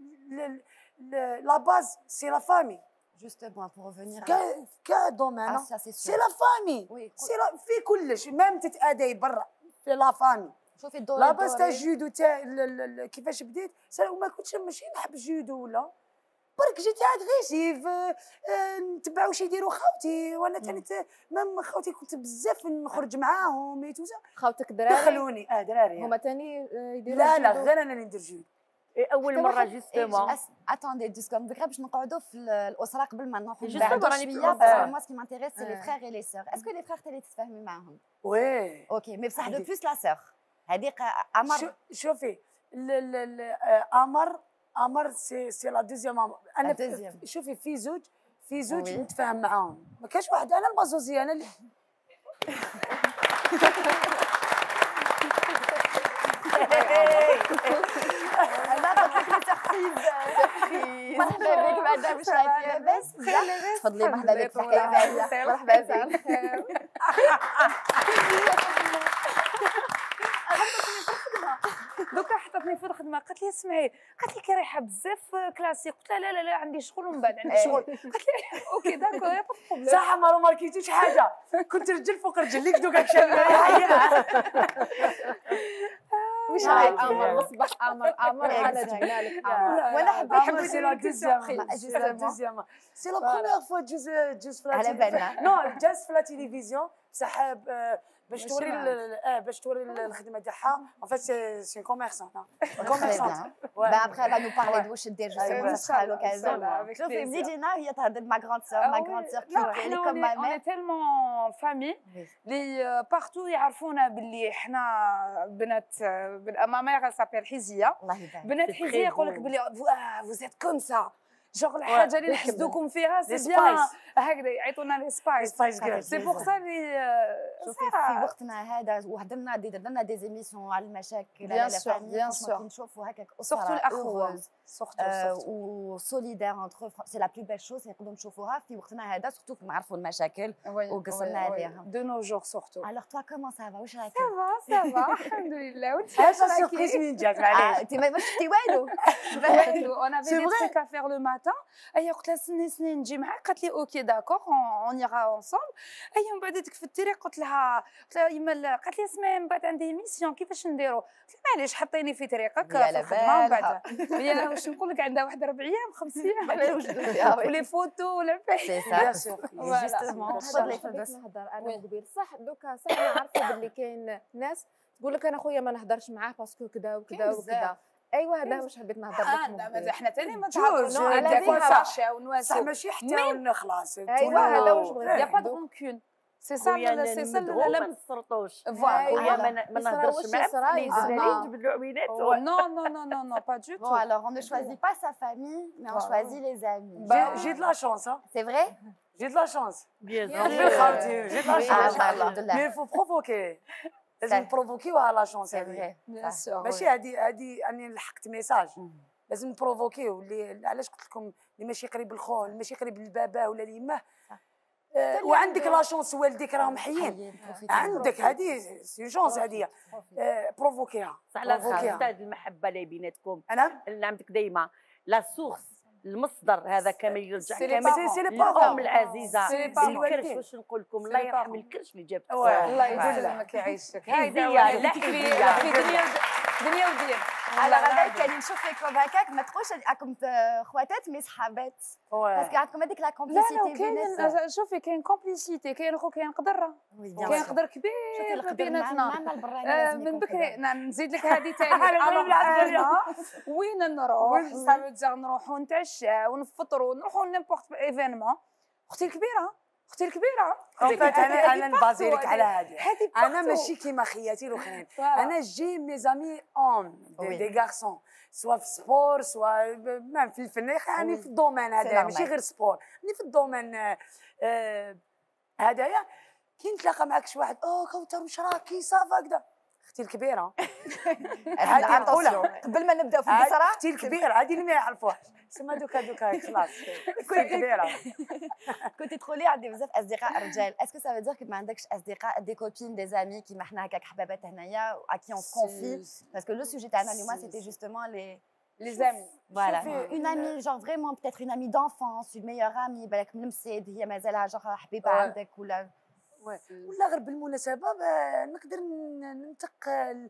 لا باز سي لا فامي جوستومون بور ريفونير كا دومين سي لا فامي في كلش مام تتاداي برا في لا فامي. شوفي الدور لا باس تاع الجودو تاع كيفاش بديت وما كنتش ماشي نحب الجودو ولا برك جيت اغريسيف. نتبعوا واش يديروا خاوتي وانا ثاني مام خاوتي كنت بزاف نخرج معاهم اي توزا. خاوتك دراري دخلوني دراري هما ثاني يديروا لا غير انا اللي ندير جودو اول مره جوستومون. اتوندي دوسكم بكرا باش نقعدوا في الاسره قبل ما نروحوا نبعدوا شويه باسكو موا سكي مانتيريس سي لي فخير اي لي سور. اسكو لي فخير تاني تتفاهمي معاهم؟ وي اوكي مي بصح دو بلوس لا سور هذيك امر. شوفي امر سي لا دوزيام امر. انا شوفي في زوج نتفاهم معاهم ما كاش واحد. انا المازوزيه انا اللي انا قلت لك تخفيف. مرحبا بك مدام واش رايك لاباس؟ تفضلي مرحبا بك في الحكايه هذه. مرحبا بك. دوكا حطتني في الخدمه قالت لي اسمعي قالت لي كي رايحه بزاف كلاسيك قلت لها لا عندي شغل ومن بعد عندي شغل. قالت لي اوكي داكور يا بروبليم. صح ما ماركيتوش حاجه كنت رجل فوق رجليك دوكا كشاف. واش رايك عمر مصباح عمر انا جبنا لك عمر وانا حبيت سي لا دوزيام سي لا بروميير فوا جوز في على بالنا نو جاز في لا تيليفزيون بصح باش توري الخدمه تاعها ان فيت سي كوميرسون ابخي با نو بارلي دو واش دير جوستومون سا لوكازيون. شوفي بدي جينا هي تهضر مع غراند سور كي كوم ما اون تيلمون فامي لي بارتو يعرفونا باللي احنا بنات ما ميغ سابيل حزيه. بنات حزيه يقول لك باللي فوزيت كوم سا شغل حاجه اللي نحسدوكم فيها سي بيان هكذا يعيطونا لي سبايس سي بوغ سا لي. شوفي في وقتنا هذا وهضرنا درنا دي زيميسيون على المشاكل على بيان سور نشوفوا هكاك سورتو الاخوه وسوليدير انتر سي لا بلو بيل شوز نقدروا نشوفوها في وقتنا هذا سورتو نعرفوا المشاكل وقصرنا عليها دو نو جور سورتو. الوغ توا كومون سافا واش رايك؟ سافا الحمد لله. وانت هذا سوربريز من جات معليش انت ما شفتي والو. انا فيدي تريك ا فير لو ماتان اي قلت لها سني نجي معاك قالت لي اوكي داكور اون يغا اونصومبل. اي من بعد ديك في الطريق قلت لها لها قلت لها يما، قالت لي اسمعي من بعد عندي ميسيون كيفاش نديرو؟ قلت لها معليش حطيني في طريقك في الخدمه ومن بعد هي واش نقول لك عندها واحد 4 ايام 5 ايام ولي فوتو ولا سي سا جوستومون نهضر انا قبيل صح دوكا صح انا عارفه باللي كاين ناس تقول لك انا خويا ما نهضرش معاه باسكو كذا وكذا وكذا. ايوا هذا واش حبيت نهضر لك. احنا ثاني ما تعرفوش على فيها صح ماشي حتى ونخلاص. ايوا هذا واش بغيت يا با دو رونكول سي سا سي سا لا ما نسرطوش فوالا ما نهضرش معاه نجبدوا عوينات نو نو نو نو نو با دو تو. Alors on ne choisit pas sa famille mais on choisit les amis. J'ai de la chance hein. C'est vrai? J'ai de la chance. Bien sûr. J'ai de la chance. Mais il faut provoquer. لازم نبروفوكيوها لا شونس هذه ماشي هذه اني لحقت ميساج لازم نبروفوكيو اللي علاش قلت لكم اللي ماشي قريب الخو اللي ماشي قريب لباباه ولا ليماه وعندك لا شونس والديك راهم حيين عندك هذه سي شونس هذه بروفوكيها صح لا استاذ المحبه اللي بيناتكم انا اللي عندك دايما لا سورس المصدر هذا كامل يرجع كامل الام العزيزه الكرش واش نقول لكم الله يرحم الكرش اللي جابت الله يسلمك يعيشك هذه لا في دنيا ودين على غدا كان نشوف فيكم هكاك ما تقولش راكم خواتات مي صحابات باسكو عندكم هذيك لا كومبليسيتي بيناتنا. شوفي كاين كومبليسيتي كاين خو كاين قدره كاين قدر كبير بيناتنا من بكري نزيد لك هذه ثاني وين نروح صافي نروحوا نتعشاو ونفطروا ونروحوا نيمبورت ايفينمون. اختي الكبيره انا نبازيلك على هذه انا ماشي كيما خياتي الاخرين انا جي مي زامي اون دي غارسون سوا في سبور سوا في الفن يعني في الدومين هذا ماشي غير سبور يعني في الدومين هذايا كي نتلاقى معك شي واحد كوثر واش راكي صافا هكذا اختي الكبيره هذه نقولها قبل ما نبداو في القصه اختي الكبيره هذه اللي ما يعرفوهاش سما دوكا خلاص اختي الكبيره. كنت تقولي عندي بزاف اصدقاء رجال اسكو سا فو دير ما عندكش اصدقاء دي كوبين دي زامي كيما حنا هكاك حبابات هنايا ا كي اون كونفي باسكو لو سوجي تاعنا اليوم سيتي جوستومون les amis. Voilà. Une amie, genre vraiment peut-être une amie d'enfance, une meilleure amie, بالك من مسيد هي مازالها genre حبيبه عندك ولا ولا غير بالمناسبه نقدر ننتق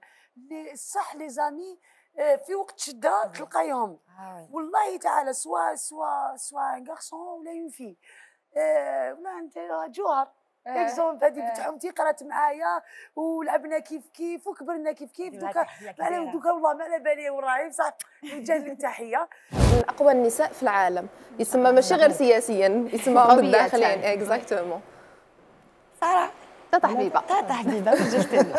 صح لي زامي في وقت شده تلقايهم والله تعالى سوا ان غارسون ولا اون في ولا انت جوهر اكزومبل هذه بتحومتي قرات معايا ولعبنا كيف وكبرنا كيف دوكا والله ما على بالي وراهي بصح نوجه لك تحيه. من اقوى النساء في العالم يسمى ماشي غير سياسيا يسمى بالداخلين اكزاكتومون. ساره تاتا حبيبه وجدتنا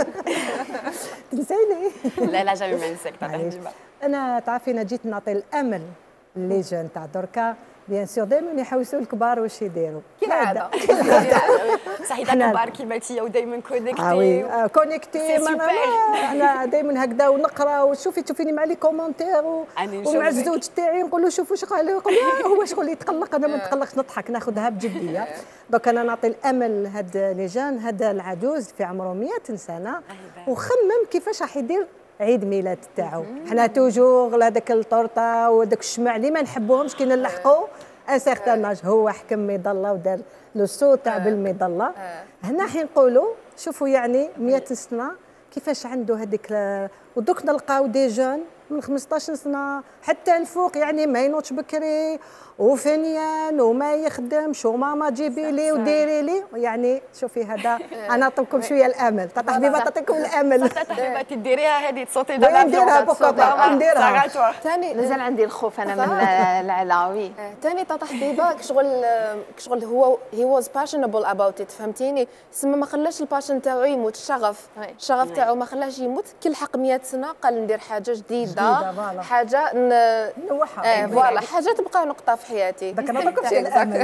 تنسيني لا جامي ما ننساك تاتا حبيبه. انا تعرفي انا جيت نعطي الامل لي جون تاع دركا بيان سور دائما يحوسوا الكبار واش يديروا كالعاده صحيح الكبار كيما تيا ودائما كونيكتي كونيكتي انا دائما هكذا ونقرا وتشوفيني مع لي كومونتير ومع الزوج تاعي نقول له شوف واش قال يقول هو شغل يتقلق انا ما نتقلقش نضحك ناخذها بجديه. دونك انا نعطي الامل هاد لي جان هذا العجوز في عمره 100 سنه وخمم كيفاش راح يدير عيد ميلاد تاعو. حنا توجور هذاك الطورطه وداك الشمع اللي ما نحبوهمش كي نلحقوا ان سيغتان اج هو حكم مظله ودار لو سو تاع بالمظله. هنا حين نقولوا شوفوا يعني 100 سنه كيفاش عنده هذيك ودوك نلقاو دي جون من 15 سنه حتى الفوق يعني ما ينوضش بكري وفنيان وما يخدمش وماما جيبي لي وديري لي يعني شوفي هذا انا نعطيكم شويه الامل تاع حبيبه تعطيكم الامل تاع حبيبه تديريها هذه تصوتي نديرها بكره نديرها ثاني مازال عندي الخوف انا من العلاوي ثاني تاع حبيبه كشغل هو هي واز باشنبل اباوت ات فهمتيني سما ما خلاش الباشن تاعو يموت الشغف تاعو ما خلاش يموت كي لحق 100 سنه قال ندير حاجه جديده حاجه نوحها فوالا حاجه تبقى نقطه في حياتي. داك انا نعطيكم شي الامل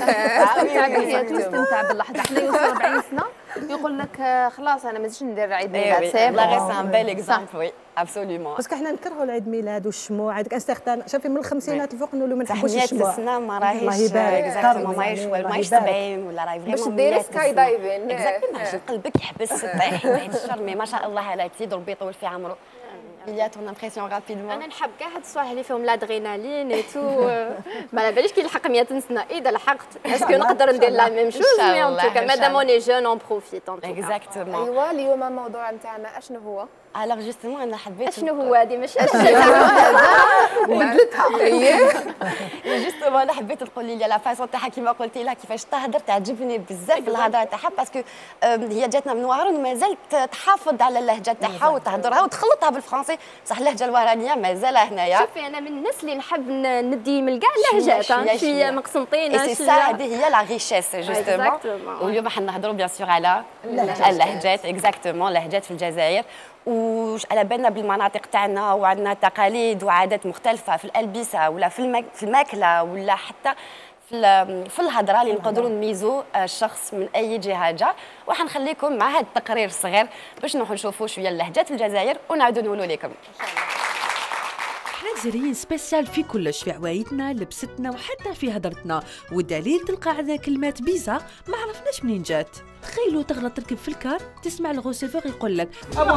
تستمتع باللحظه حنا يوصل 40 سنه يقول لك خلاص انا ما زدتش ندير عيد ميلاد سي لا غير سي ان بيل اكزامبل وي ابسوليومون باسكو حنا نكرهوا العيد ميلاد والشموع هذاك انسيغتان شوفي من الخمسينات الفوق نقولوا ما نحبوش الشموع 100 سنه ما راهيش اكزاكتومون ماهيش 70 ولا راهي باش ديري سكاي دايفين اكزاكتومون قلبك يحبس طيحي بعيد الشر مي ما شاء الله على تيد ربي يطول في عمره il y a ton impression rapidement. انا نحب كاع هاد الصوالح اللي فيهم لادرينالين اي تو ما على باليش كي نلحق 100 سنه اذا لحقت اسكو نقدر ندير لا ميم شوز مي ان توكا مادام اوني جون اون بروفيت ان توكا اكزاكتومون. ايوا اليوم الموضوع نتاعنا اشنو هو؟ الوغ جوستومون انا حبيت اشنو هو هذه ماشي بدلتها جوستومون انا حبيت تقول لي لا فاسون تاعها كيما قلتي لها كيفاش تهدر تعجبني بزاف الهضره تاعها باسكو هي جاتنا من وهران ومازال تحافظ على اللهجه تاعها وتهدرها وتخلطها بالفرنسي بصح اللهجه الورانيه مازال هنايا. شوفي انا من الناس اللي نحب ندي من كاع اللهجات شويه مقسنطينه اي سي سا هذه هي لا ريشيس جوستومون. واليوم حنهضروا بيان سور على اللهجات اكزاكتومون اللهجات في الجزائر وعلى بالنا بالمناطق تاعنا وعندنا تقاليد وعادات مختلفه في الالبسه ولا في الماكله ولا حتى في الهضره اللي نقدروا نميزوا الشخص من اي جهه جا. وحنخليكم مع هذا التقرير الصغير باش نروحوا نشوفوا شويه اللهجات في الجزائر ونعاودوا نقولوا لكم. احنا جزائريين سبيسيال في كلش، في عوايدنا لبستنا وحتى في هضرتنا، والدليل تلقى عندنا كلمات بيزا ما عرفناش منين جات. تخيلوا تغلط تركب في الكار تسمع الغوسيفور يقول لك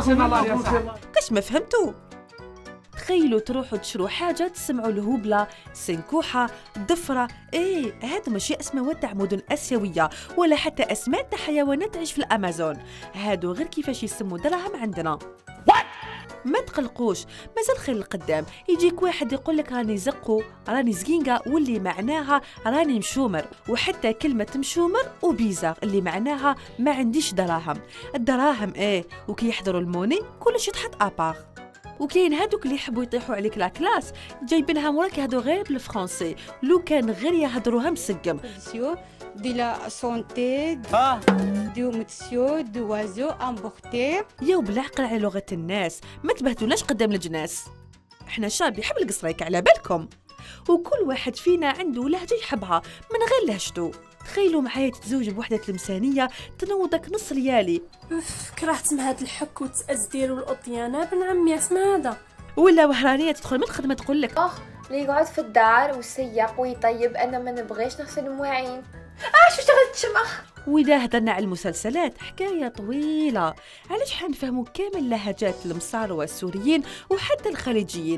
كاش ما فهمتوا. تخيلوا تروحوا تشروا حاجه تسمعوا الهبله سنكوحه ضفره، هادو ماشي اسماء تاع مدن اسيويه ولا حتى اسماء تاع حيوانات تعيش في الامازون، هادو غير كيفاش يسموا دراهم عندنا. ما تقلقوش مازال خير القدام، يجيك واحد يقول لك راني زقو راني زقينقا واللي معناها راني مشومر، وحتى كلمه مشومر وبيزار اللي معناها ما عنديش دراهم. الدراهم وكي يحضروا الموني كلش يتحط ابار. وكاين هادوك اللي يحبوا يطيحوا عليك لا كلاس جايبينها موراك يهضروا غير بالفرنسي، لو كان غير يهضروها مسقم. de la santé du monsieur d'oiseau emporté. يا بالعقل على لغة الناس، ما تبهتوناش قدام الجناس. احنا شعب يحب القصريك على بالكم، وكل واحد فينا عنده لهجة يحبها من غير لهجته. تخيلوا معايا تتزوج بوحدة تلمسانية تنوضك نص ريالي. كرهت مع هاد الحك والتأزدير والأطيانة بن عمي اسمها هذا. ولا وهرانية تدخل من الخدمة تقول لك اللي يقعد في الدار ويسيق ويطيب، انا ما نبغيش نغسل المواعين. شو اشتغلت شمخ. وإذا هدرنا على المسلسلات حكاية طويلة، علاش حنفهموا كامل لهجات المصار والسوريين وحتى الخليجيين.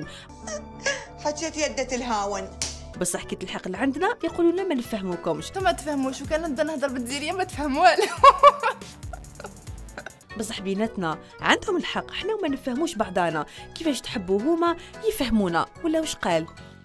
حجت يدة الهاون. بصح كي تلحق اللي عندنا يقولوا لنا ما نفهموكمش. ما تفهموش، وكان نبدا نهضر بالجزائريه ما تفهم والو. بصح بيناتنا عندهم الحق، حنا وما نفهموش بعضانا، كيفاش تحبوا هما يفهمونا ولا واش قال.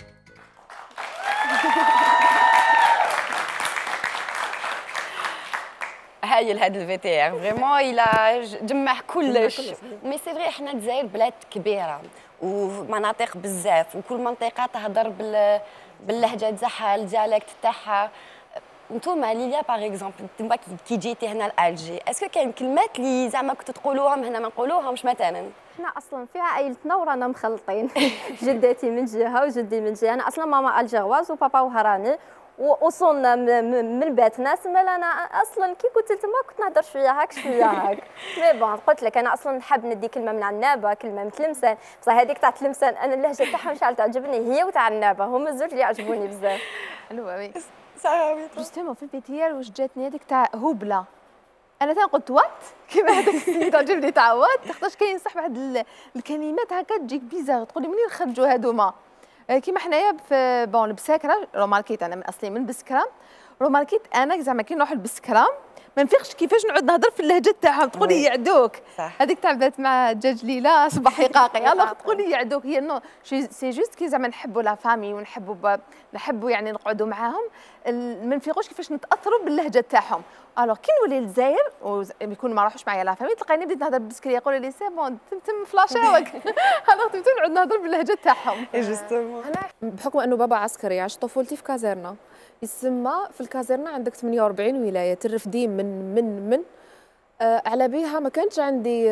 هايل هذا الفي تي ار فريمون الى جمع كلش. مي سي فري احنا الجزائر بلاد كبيره ومناطق بزاف وكل منطقه تهضر باللهجه تاعها الديالكت تاعها. نتوما ليليا باغ اكزومبل نتوما كي جيتي هنا لالجي اسكو كاين كلمات اللي زعما كنتو تقولوهم هنا ما نقولوهمش مثلا؟ احنا اصلا في عائلتنا ورانا مخلطين. جدتي من جهه وجدي من جهه، انا اصلا ماما الجغواز وبابا وهراني، وصلنا من بيت ناس. مالا انا اصلا كي كنت تما كنت نهضر شويه هاك شويه هاك. مي بون قلت لك انا اصلا نحب ندي كلمه من عنابه كلمه من تلمسان، بصح هذيك تاع تلمسان انا اللهجه تاعها مش عارفه تعجبني، هي وتاع عنابه هما الزوج اللي يعجبوني بزاف. حلوه وي صافي جوستومون في البيتيال واش جاتني هذيك تاع هبله. انا قلت وات كيما هذاك السيد عجبني تاع وات، خاطرش كاين صح واحد الكلمات هكا تجيك بيزار تقولي منين خرجوا هذوما. كيما حنايا في بون بسكره روماركيت، انا من اصلي من بسكره روماركيت انا زعما كي نروح لبسكره ما نفيقش كيفاش نعود نهضر في اللهجه تاعهم، تقولي يعدوك. هذيك تاع البنات مع دجاج ليلى صباح حقاقي الوغ تقولي يعدوك. هي نو سي جوست كي زعما نحبوا لا فامي ونحبوا يعني نقعدوا معاهم، ما نفيقوش كيفاش نتاثروا باللهجه تاعهم. الوغ كي نولي للجزائر ويكون ما راحوش معايا لا فامي تلقاني بديت نهضر بالبسكريه يقولوا لي سي بون تم فلاشاوك. انا تم نعود نهضر باللهجه تاعهم. جوستومون انا بحكم انه بابا عسكري عشت طفولتي في كازيرنا، يسمى في الكازيرنا عندك 48 ولايه ترفدين من على بيها ما كانش عندي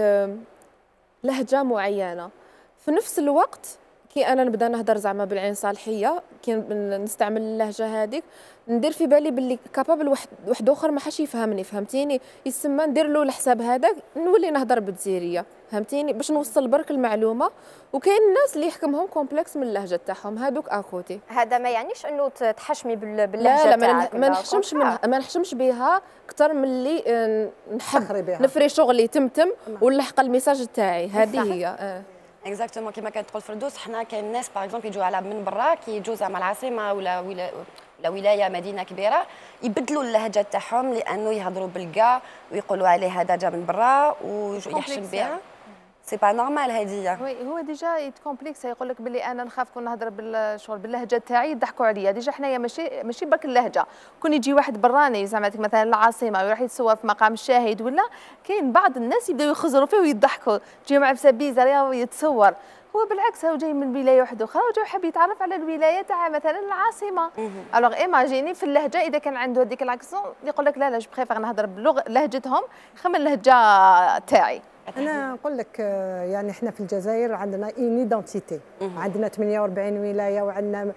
لهجه معينه. في نفس الوقت كي انا نبدا نهضر زعما بالعين صالحيه كي نستعمل اللهجه هذيك ندير في بالي باللي كابابل واحد اخر ما حاش يفهمني، فهمتيني؟ يسمى ندير له الحساب هذاك نولي نهضر بالجزائريه، فهمتيني؟ باش نوصل برك المعلومه. وكاين الناس اللي يحكمهم كومبلكس من اللهجه تاعهم، هذوك اخوتي. هذا ما يعنيش انه تحشمي باللهجه تاعك. لا ما نحشمش بها اكثر من اللي نحب نفري شغلي تمتم ونلحق الميساج تاعي. هذه هي اكزاكتومون كيما كتقول فردوس، حنا كاين ناس باغ اكزومبل يجوا على من برا كيجوا زعما العاصمه ولا ولايه مدينه كبيره يبدلوا اللهجه تاعهم لانه يهضروا بالكا ويقولوا عليه هذا جا من برا ويحشم بها. سي با نورمال هذه. وي هو ديجا يتكومبليكس، يقول لك باللي انا نخاف كون نهضر بالشغل باللهجه تاعي يضحكوا عليا. ديجا حنايا ماشي برك اللهجه، كون يجي واحد براني زعما مثلا العاصمه ويروح يتصور في مقام الشاهد ولا كاين بعض الناس يبداو يخزروا فيه ويضحكوا، تجي مع بسبيزه ويتصور. هو بالعكس هو جاي من ولايه واحده اخرى وجاي حاب يتعرف على الولايه تاع مثلا العاصمه. الوغ ايماجيني في اللهجه اذا كان عنده هذيك الاكسون يقول لك لا جو بريفير نهضر بلغه لهجتهم خير من اللهجه تاعي. انا نقول لك يعني احنا في الجزائر عندنا اون ايدونتيتي، عندنا 48 ولايه وعندنا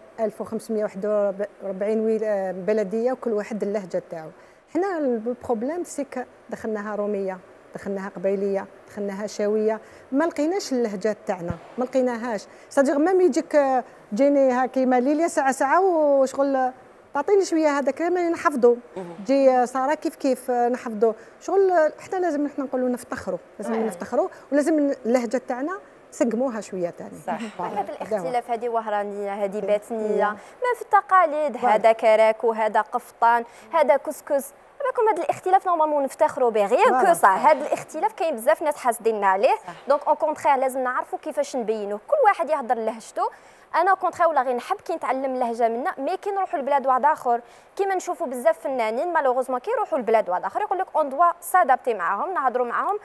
1541 بلديه وكل واحد اللهجه تاعو. احنا البروبليم سيك دخلناها روميه، دخلناها قبيليه، دخلناها شاويه، ما لقيناش اللهجات تاعنا، ما لقيناهاش. صديق مام يجيك جيني ها كيما ليليا ساعه وشغل تعطيني شويه هذاك ما نحفظوا، تجي ساره كيف نحفظوا شغل. احنا لازم احنا نقولوا نفتخروا، لازم نفتخروا ولازم اللهجه تاعنا سقموها شويه ثاني. صح. هذا الاختلاف هذه وهرانيه هذه باتنيه ما في التقاليد، هذا كراكو هذا قفطان هذا كسكس. راكم هذا الاختلاف نورمالمون نفتخروا به غير كو صح. هذا الاختلاف كاين بزاف ناس حاسدين عليه، دونك اون كونترير لازم نعرفوا كيفاش نبينوه. كل واحد يهضر لهجته. انا كونترير ولا غير نحب كي نتعلم اللهجه منا، مي كي نروحوا لبلاد واحد اخر كيما نشوفوا بزاف فنانين مالوغوزمون كي يروحوا لبلاد واحد اخر يقول لك اون دوا سادابتي معاهم، نهضروا معاهم.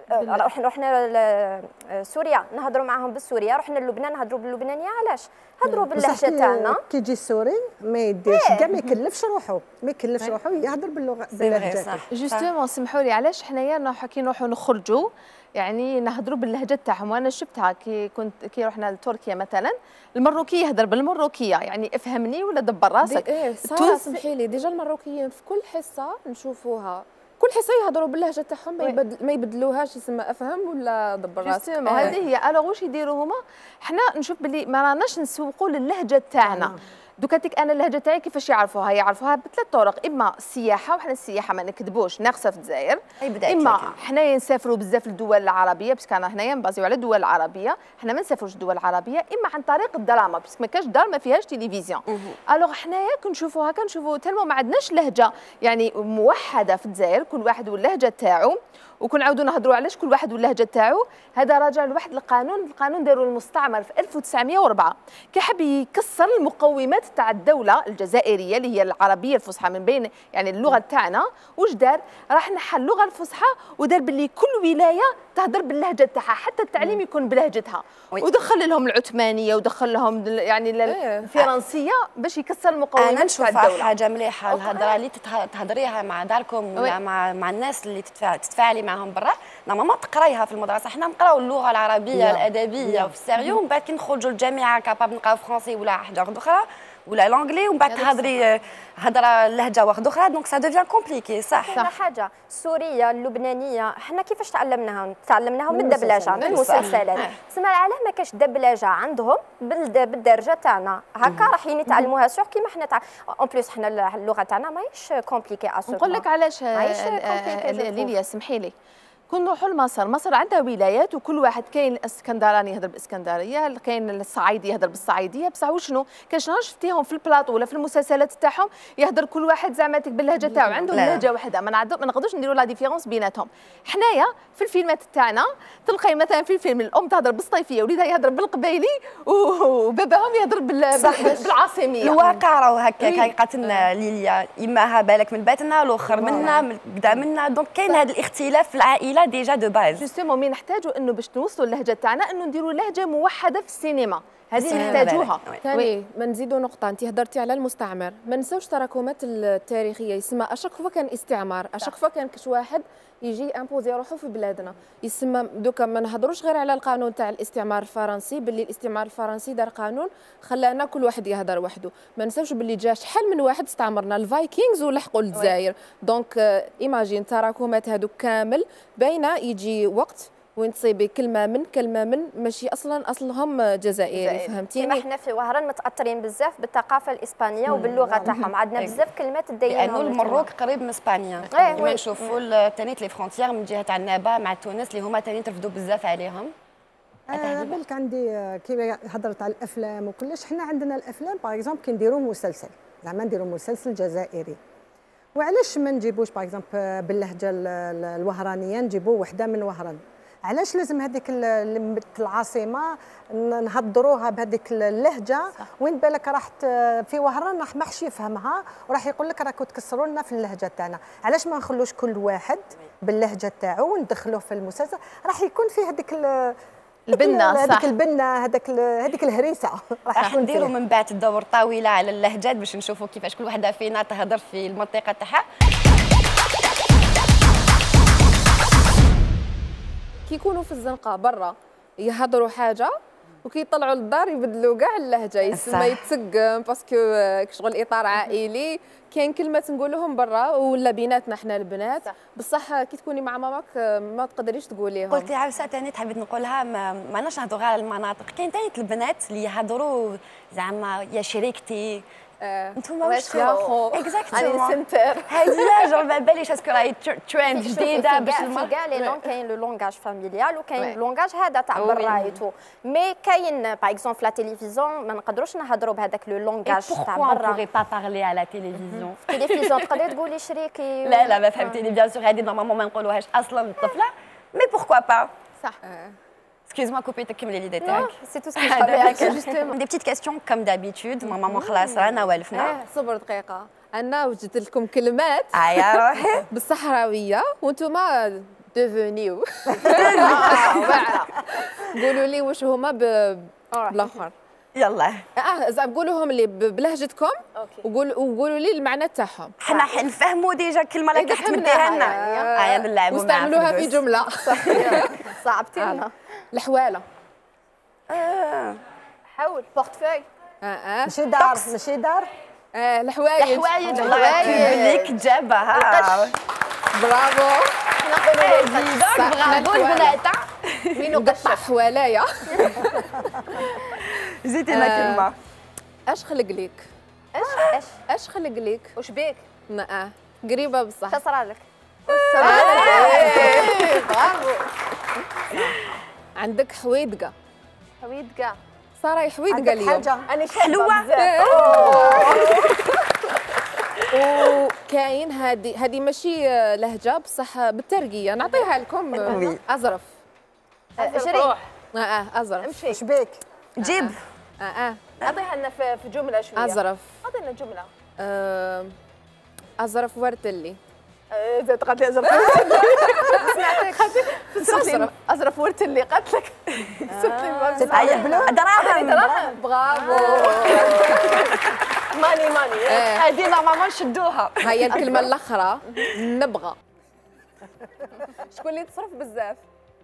رحنا لسوريا نهضروا معاهم بالسوريه، رحنا للبنان نهضروا باللبنانيه. علاش؟ هضروا باللهجه تاعنا. كي يجي السوري ما يديرش كاع، ما يكلفش روحو، يهضر باللغه تاعو. جوستومون سمحوا لي، علاش حنايا كي نروحوا نخرجوا يعني نهضروا باللهجه تاعهم. وانا شفتها كي رحنا لتركيا مثلا، المروكي يهضر بالمروكيه يعني افهمني ولا دبر راسك. ساره سمحي لي، ديجا المروكيين في كل حصه نشوفوها كل حصه يهضروا باللهجه تاعهم، ما يبدلوهاش يسمى افهم ولا دبر راسك. هذه هي. الوغ واش يديروا هما؟ حنا نشوف باللي ما راناش نسوقوا للهجه تاعنا. دوكاتيك انا اللهجه تاعي كيفاش يعرفوها بثلاث طرق، اما السياحه، وحنا السياحه ما نكذبوش ناقصه في الجزائر، اما حنايا نسافروا بزاف للدول العربيه باسكو انا هنايا نبازيو على الدول العربيه، حنا ما نسافروش الدول العربيه، اما عن طريق الدراما باسكو ما كاش دار ما فيهاش تلفزيون. الوغ حنايا كنشوفوا هكا نشوفوا تالمو ما عندناش لهجه يعني موحده في الجزائر، كل واحد واللهجه تاعو، وكنعاودوا نهضروا علاش كل واحد واللهجه تاعو. هذا راجع لواحد القانون داروا المستعمر في 1904 كي حب يكسر المقومات تاع الدوله الجزائريه اللي هي العربيه الفصحى من بين يعني اللغه تاعنا. واش دار؟ راح نحى اللغه الفصحى ودار باللي كل ولايه تهضر باللهجه تاعها، حتى التعليم يكون بلهجتها، ودخل لهم العثمانيه ودخل لهم يعني الفرنسيه باش يكسر المقومات تاع الدوله. انا نشوفها حاجه مليحه الهضره اللي تهضريها مع داركم ولا مع الناس اللي تتفاعلي معهم برا، نورمالمون تقرايها في المدرسه. حنا نقراو اللغه العربيه الادبيه وفي السيريو، ومن بعد كي نخرجوا للجامعه كاباب نقراو فرونسي ولا حاجه اخرى ولا لونجلي، ومن بعد تهضري هضره لهجه واحده اخرى، دونك سا دوفيان كومبليكي. صح حاجه السوريه اللبنانيه حنا كيفاش تعلمناهم من الدبلجه من المسلسلات. سما علاه ما كاش دبلجه عندهم بالدرجه تاعنا هكا رايحين يتعلموها سور كيما حنا اون بليس حنا اللغه تاعنا ماهيش كومبليكي اسو. نقول لك علاش ليليا سمحي لي، كون نروحوا لمصر، مصر عندها ولايات وكل واحد كاين الاسكندراني يهضر بالاسكندريه، كاين الصعيدي يهضر بالصعيديه، بصح وشنو كاش نهار شفتيهم في البلاطو ولا في المسلسلات تاعهم يهضر كل واحد زعما باللهجه تاعو، عندهم لهجه واحده، ما نقدروش نديروا لا ديفيرونس بيناتهم. حنايا في الفيلمات تاعنا تلقاي مثلا في الفيلم الام تهضر بالصيفيه وليدها يهضر بالقبيلي وباباهم يهضر بالعاصميه. الواقع راهو هكاك قاتلنا ليليا، يماها بالك من باتنا الاخر منا بدا منا، دونك كاين هذا الاختلاف في العائله ديجا دو باز. جوستومون مي نحتاجوا انه باش نوصلوا اللهجه تاعنا انه نديروا لهجه موحده في السينما، هذه نحتاجوها. ثاني ما نزيدوا نقطه، انت هضرتي على المستعمر، ما نساوش التراكمات التاريخيه، يسمى اشاك فوا كان استعمار، اشاك فوا كان كش واحد يجي امبوزي روحو في بلادنا، يسمى دوكا ما نهضروش غير على القانون تاع الاستعمار الفرنسي، باللي الاستعمار الفرنسي دار قانون خلانا كل واحد يهضر وحده، ما نساوش باللي جا شحال من واحد استعمرنا الفايكينغز ولحقوا الجزائر، دونك ايماجين التراكمات هذوك كامل باينه، يجي وقت وين تصيبي كلمه من ماشي اصلهم جزائري، فهمتيني؟ كيما حنا في وهران متاثرين بزاف بالثقافه الاسبانيه وباللغه تاعهم، عندنا بزاف كلمات تدينهم، لانه المروك قريب من اسبانيا، كيما نشوفوا ثاني لي فرونتيير من جهه النابا مع تونس اللي هما ثاني ترفدوا بزاف عليهم. انا بالك عندي كي هضرت على الافلام وكلش، حنا عندنا الافلام باغ اكزومبل كي نديروا مسلسل، زعما نديروا مسلسل جزائري، وعلاش ما نجيبوش باغ اكزومبل باللهجه الوهرانيه، نجيبوا وحده من وهران؟ علاش لازم هذيك العاصمه نهضروها بهذيك اللهجه؟ وين بالك راح في وهران راح ما حش يفهمها وراح يقول لك راكم تكسروا لنا في اللهجه تاعنا. علاش ما نخلوش كل واحد باللهجه تاعو وندخلوه في المسلسل؟ راح يكون فيه هذيك البنه، صح، هذيك البنه، هذيك الهريسه راح نديروا من بعد الدور طويله على اللهجات باش نشوفوا كيفاش كل وحده فينا تهضر في المنطقه تاعها. كي يكونوا في الزنقه برا يهضروا حاجه وكي يطلعوا للدار يبدلوا كاع اللهجه، يسمى يتسقم باسكو شغل اطار عائلي. كاين كلمات نقولوهم برا ولا بيناتنا حنا البنات، بصح كي تكوني مع ماماك ما تقدريش تقوليهم. قلتي عاوسه ثاني تحبي نقولها، ما ناش نهضروا غير على المناطق، كاين ثاني البنات اللي يهضروا زعما يا شريكتي انتوما واش يا خو اكزاكتومون سنتر هذه جو ما باليش اسكو راهي ترند جديده باش في كاع لي لونغ كاين لو لونغاج فاميليال وكاين لونغاج هذا تاع برا ايتو، مي كاين باغ اكزومبل لا تيليفزيون ما نقدروش نهضروا بهذاك لو لونغاج تاع برا. بوغي با بارلي على تيليفزيون. تيليفزيون تقدري تقولي شريكي لا ما فهمتيني بيان سور، هذه نورمالمون ما نقولوهاش اصلا للطفله، مي بوركوا با. صح. Excuse-moi, كوبيتك كملي لي ديتاعك. سي تو سكي جو جوستومون. دي بتيت كاستيون كوم دابيتود، ماما خلاص رانا والفنا. صبر دقيقه، انا وجدت لكم كلمات يا روحي بالصحراويه وانتوما ديفونيو قولوا لي واش هما بالاخر. يلا زعما قولوهم لي بلهجتكم وقولوا لي المعنى تاعهم. حنا حنفهموا ديجا الكلمه اللي كتحمديها لنا. يا نلعبوا معاها واستعملوها في جمله. صعبتي لنا. الحواله. حول بورتفوي. ماشي دار، ماشي دار. الحوايج. الحوايج ليك جابها. برافو. برافو البنات. وين وقطع حوالايا. زيدي لنا كلمه. اش خلق ليك؟ اش خلق ليك؟ واش بيك؟ قريبه بصح. تصرالك. برافو. عندك حويدقه. حويدقه. صراي حويدقه اليوم. انا حلوه. وكاين هذه ماشي لهجه بصح بالترقيه نعطيها لكم. ازرف. جري. ازرف. امشي. اش بيك؟ جيب. اعطيها لنا في جمله شويه. ازرف. اعطينا جمله. ازرف ورتلي. زاد قالت لي ازرف. سمعتك ازرف ورتلي قالت لك. دراهم. برافو. ماني هذه نورمالمون نشدوها. هي الكلمه الاخرى نبغى. شكون اللي تصرف بزاف؟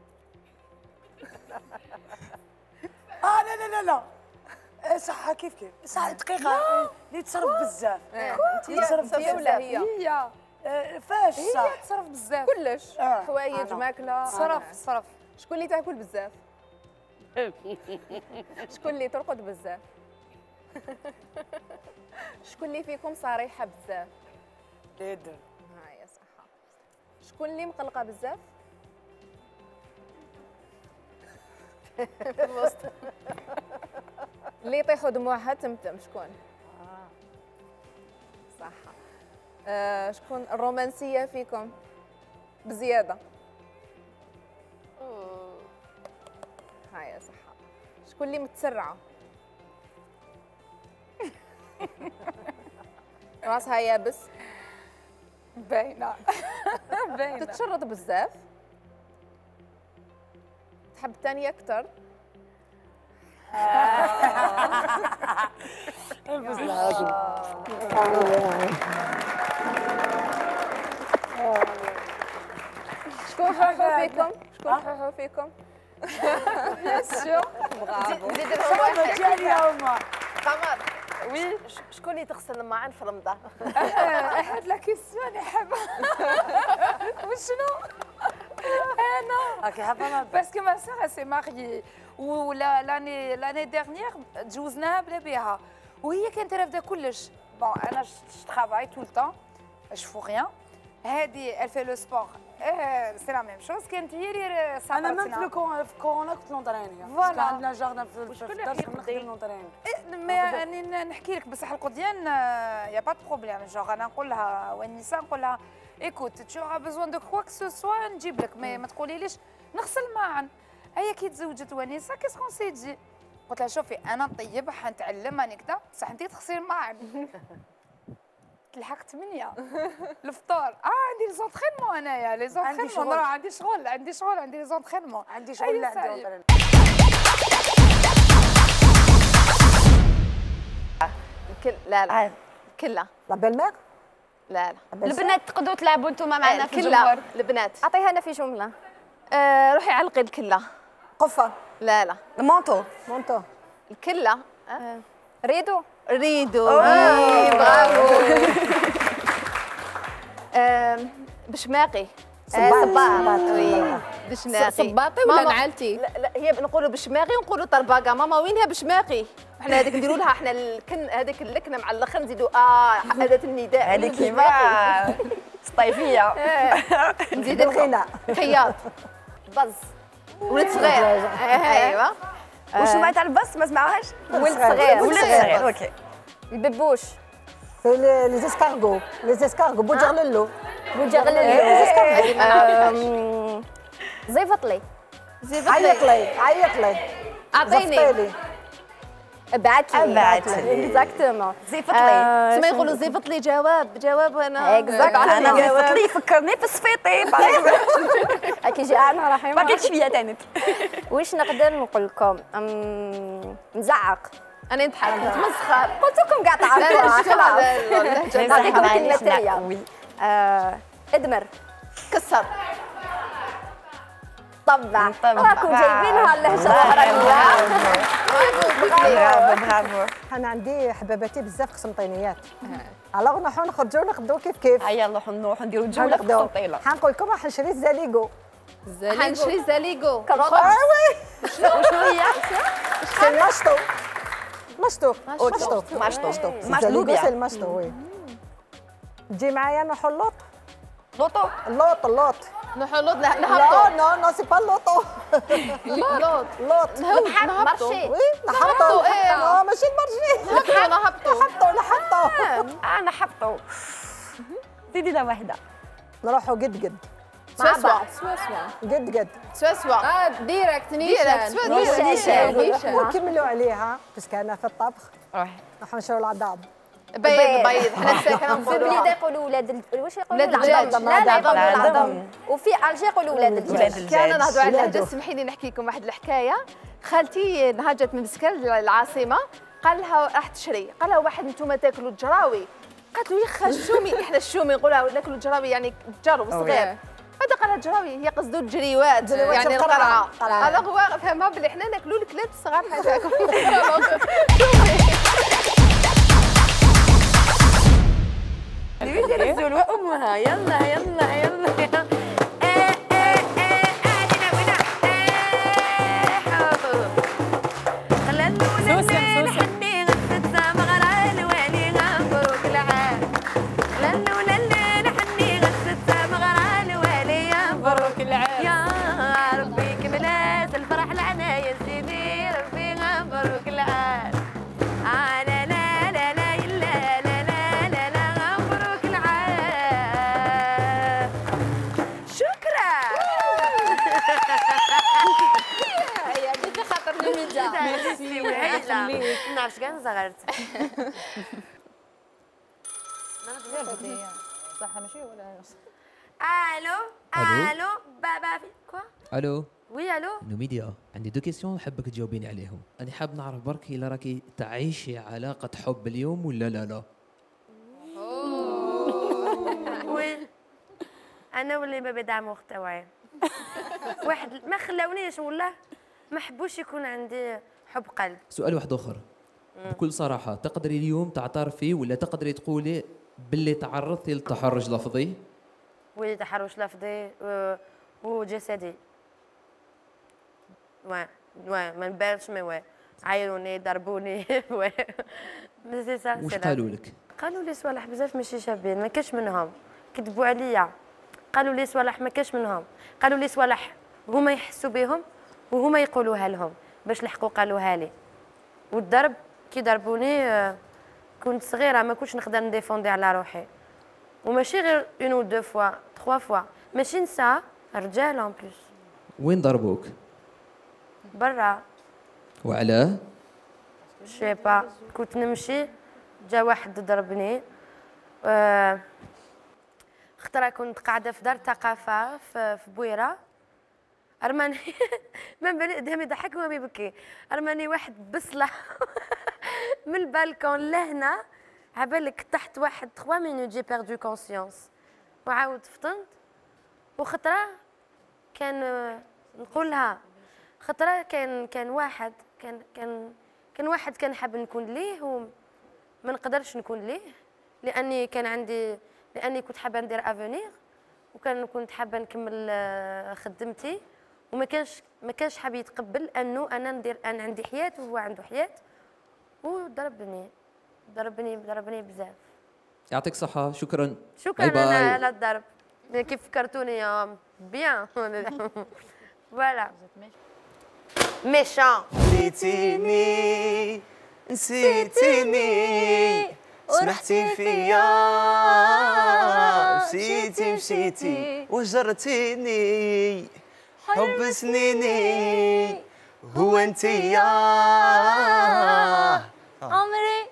لا صح كيف صح دقيقه اللي تصرف بزاف. انت تصرف هي ولا هي؟ فاش صح؟ هي تصرف بزاف كلش. حوايج ماكله. صرف. شكون اللي تاكل بزاف؟ شكون اللي ترقد بزاف؟ شكون اللي فيكم صريحه بزاف؟ ليدر. هاي صح. شكون اللي مقلقه بزاف؟ في الوسط. اللي يطيحوا دموعها تمتم شكون؟ صح. شكون الرومانسيه فيكم بزياده؟ هاي صح. شكون اللي متسرعه؟ راسها يابس. باينه. تتشرط بزاف. تحب الثانيه اكثر. شكون حوحو فيكم؟ شكون حوحو فيكم؟ بيان سور. برافو. زيد الروح ديالي هما. قمر. وي شكون اللي تغسل الماعن في رمضان؟ هاد لا كيسيون يحب. وشنو؟ انا باسكو ما سا سي ماريي ولا لاني ديرنيير تجوزناها بلا بيها وهي كانت رافده كلش. بون انا جو ترافاي تو التون جو فو ريان. هادي elle fait le sport سي لا ميم شوز كانت هي اللي انا ما في كورونا كنت نونطريني فوالا عندنا جاردن في الدار نخدم نونطريني يعني نحكي لك بصح القضيان يا با بروبليم جوغ انا نقول لها ونساء نقول لها ايكوت تو ا بيزوان دو كوا كو سوا نجيب لك ما تقوليليش نغسل معا. هي كي تزوجت ونساء كيسكون سي دي قلت لها شوفي انا نطيب حنتعلم راني كذا بصح انت تغسلي معا. تلحق 8 الفطور عندي لي زونطرينمون انايا لي زونطرينمون راه عندي شغل عندي لي زونطرينمون عندي شغل لا عندي لا كلها لا بالمير لا البنات تقدروا تلعبوا انتم معنا في كلها الجمهور. البنات اعطيها انا في جمله. روحي علقي الكلها قفه لا مونطو الكلها ريدو برافو بشماقي صباط بشماقي صباطي ولا نعالتي؟ لا هي نقولوا بشماقي ونقولوا طرباقه. ماما وينها بشماقي؟ احنا هذيك نديروا لها احنا هذيك اللكنه مع الاخر نزيدوا اداه النداء هذيك كيما صيفيه نزيد الخينا خياط بز ولد صغير ايوا وش معناتها البص ما سمعوهاش ولد صغير اوكي الببوش لي زيسكارغو بوجرلو زيفطلي عيط لي اعطيني ابعثلي اكزاكتومون زيفطلي سما يقولوا زيفطلي جواب انا انا زيفطلي فكرني في السفيطي كيجي انا رحيم باقي شويه ثاني. واش نقدر نقول لكم نزعق انا نضحك نتمسخر قلت لكم كاع تعرفوها خلاص نعطيكم كلمه تاعي ادمر كسر طبع راكم جايبينها اللهجه العربيه. برافو انا عندي حباباتي بزاف قسنطينيات الوغ نروحو نخرجو نخدو كيف هيا نروحو نديرو جوله في قسنطينه. حنقول لكم راح نشري الزاليغو حنشري زاليغو وشنو هي؟ مشطو وي تجي معايا نروحو اللوط نروحو نهبطو نو سي با اللوطو نهبطو نهبطو ماشي المارشي نحبطو زيدي لها واحده نروحو قد سوا ديريكت نيشان ونكملوا عليها باسكو انا في الطبخ نروحو نشرو العظام بيض حنا ساكنه في بلاد يقولوا ولاد واش يقولوا ولاد الدجاج لا يقولوا العظم وفي الجي يقولوا ولاد الدجاج. كان نهضروا على اللهجه اسمحي لي نحكي لكم واحد الحكايه. خالتي نهجت من بسكر للعاصمه قال لها راح تشري قال لها واحد انتم تاكلوا الجراوي قالت له يا خا الشومي احنا الشومي نقولها ناكلوا الجراوي يعني الجرو صغير هذا قال لها الجراوي هي قصدو الجريوات يعني القرعه هذا هو فهمها بلي حنا ناكلوا الكلاب الصغار هذاك ندير الزلوه امها يلا نعرفش كاع صغرت صح ماشي ولا الو بابا في كوا الو وي الو نوميديا عندي دو كيسيون حابك تجاوبيني عليهم. انا حاب نعرف برك الا راكي تعيشي علاقه حب اليوم ولا لا وين انا واللي ما بدعم محتواي واحد ما خلاونيش والله ما حبوش يكون عندي حب قلب. سؤال واحد اخر بكل صراحه، تقدري اليوم تعترفي ولا تقدري تقولي باللي تعرضتي للتحرش لفظي؟ ولي تحرش لفظي وجسدي ما نبانش ما عايروني ضربوني سي سا. واش قالوا لك؟ قالوا لي صوالح بزاف ماشي شابين ما كاش منهم كذبوا عليا قالوا لي صوالح ما كاش منهم، قالوا لي صوالح هما يحسوا بهم وهما يقولوها لهم باش لحقوا قالوها لي. والضرب كي ضربوني كنت صغيره ما كنتش نقدر نديفوندي على روحي، وماشي غير اون او دو فوا 3 فوا، ماشي نساء رجال اون بليس. وين ضربوك؟ برا. وعلاه؟ شي با، كنت نمشي جا واحد ضربني. خطره كنت قاعده في دار ثقافه في بويره، ارماني من بالي قدامي ضحك وما يبكي، ارماني واحد بصله من البالكون لهنا، عبالك تحت واحد 3 مينوت جي بيردو كونسيونس، وعاود فطنت. وخطره كان نقولها، خطره كان واحد كان واحد كان حاب نكون ليه وما نقدرش نكون ليه، لاني كنت حابه ندير افونير، كنت حابه نكمل خدمتي، وما كانش حاب يتقبل انه انا عندي حياه وهو عنده حياه، ضربني بزاف. يعطيك الصحة، شكرا. شكرا انا على الضرب، كيف فكرتوني بيان. فوالا ميشان. نسيتيني نسيتيني سمحتي فيا، مشيتي وجرتيني، حب سنيني هو انتيا، عمري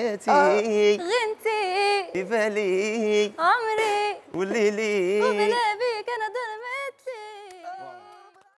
حياتي غنتي في بالي عمري والليلي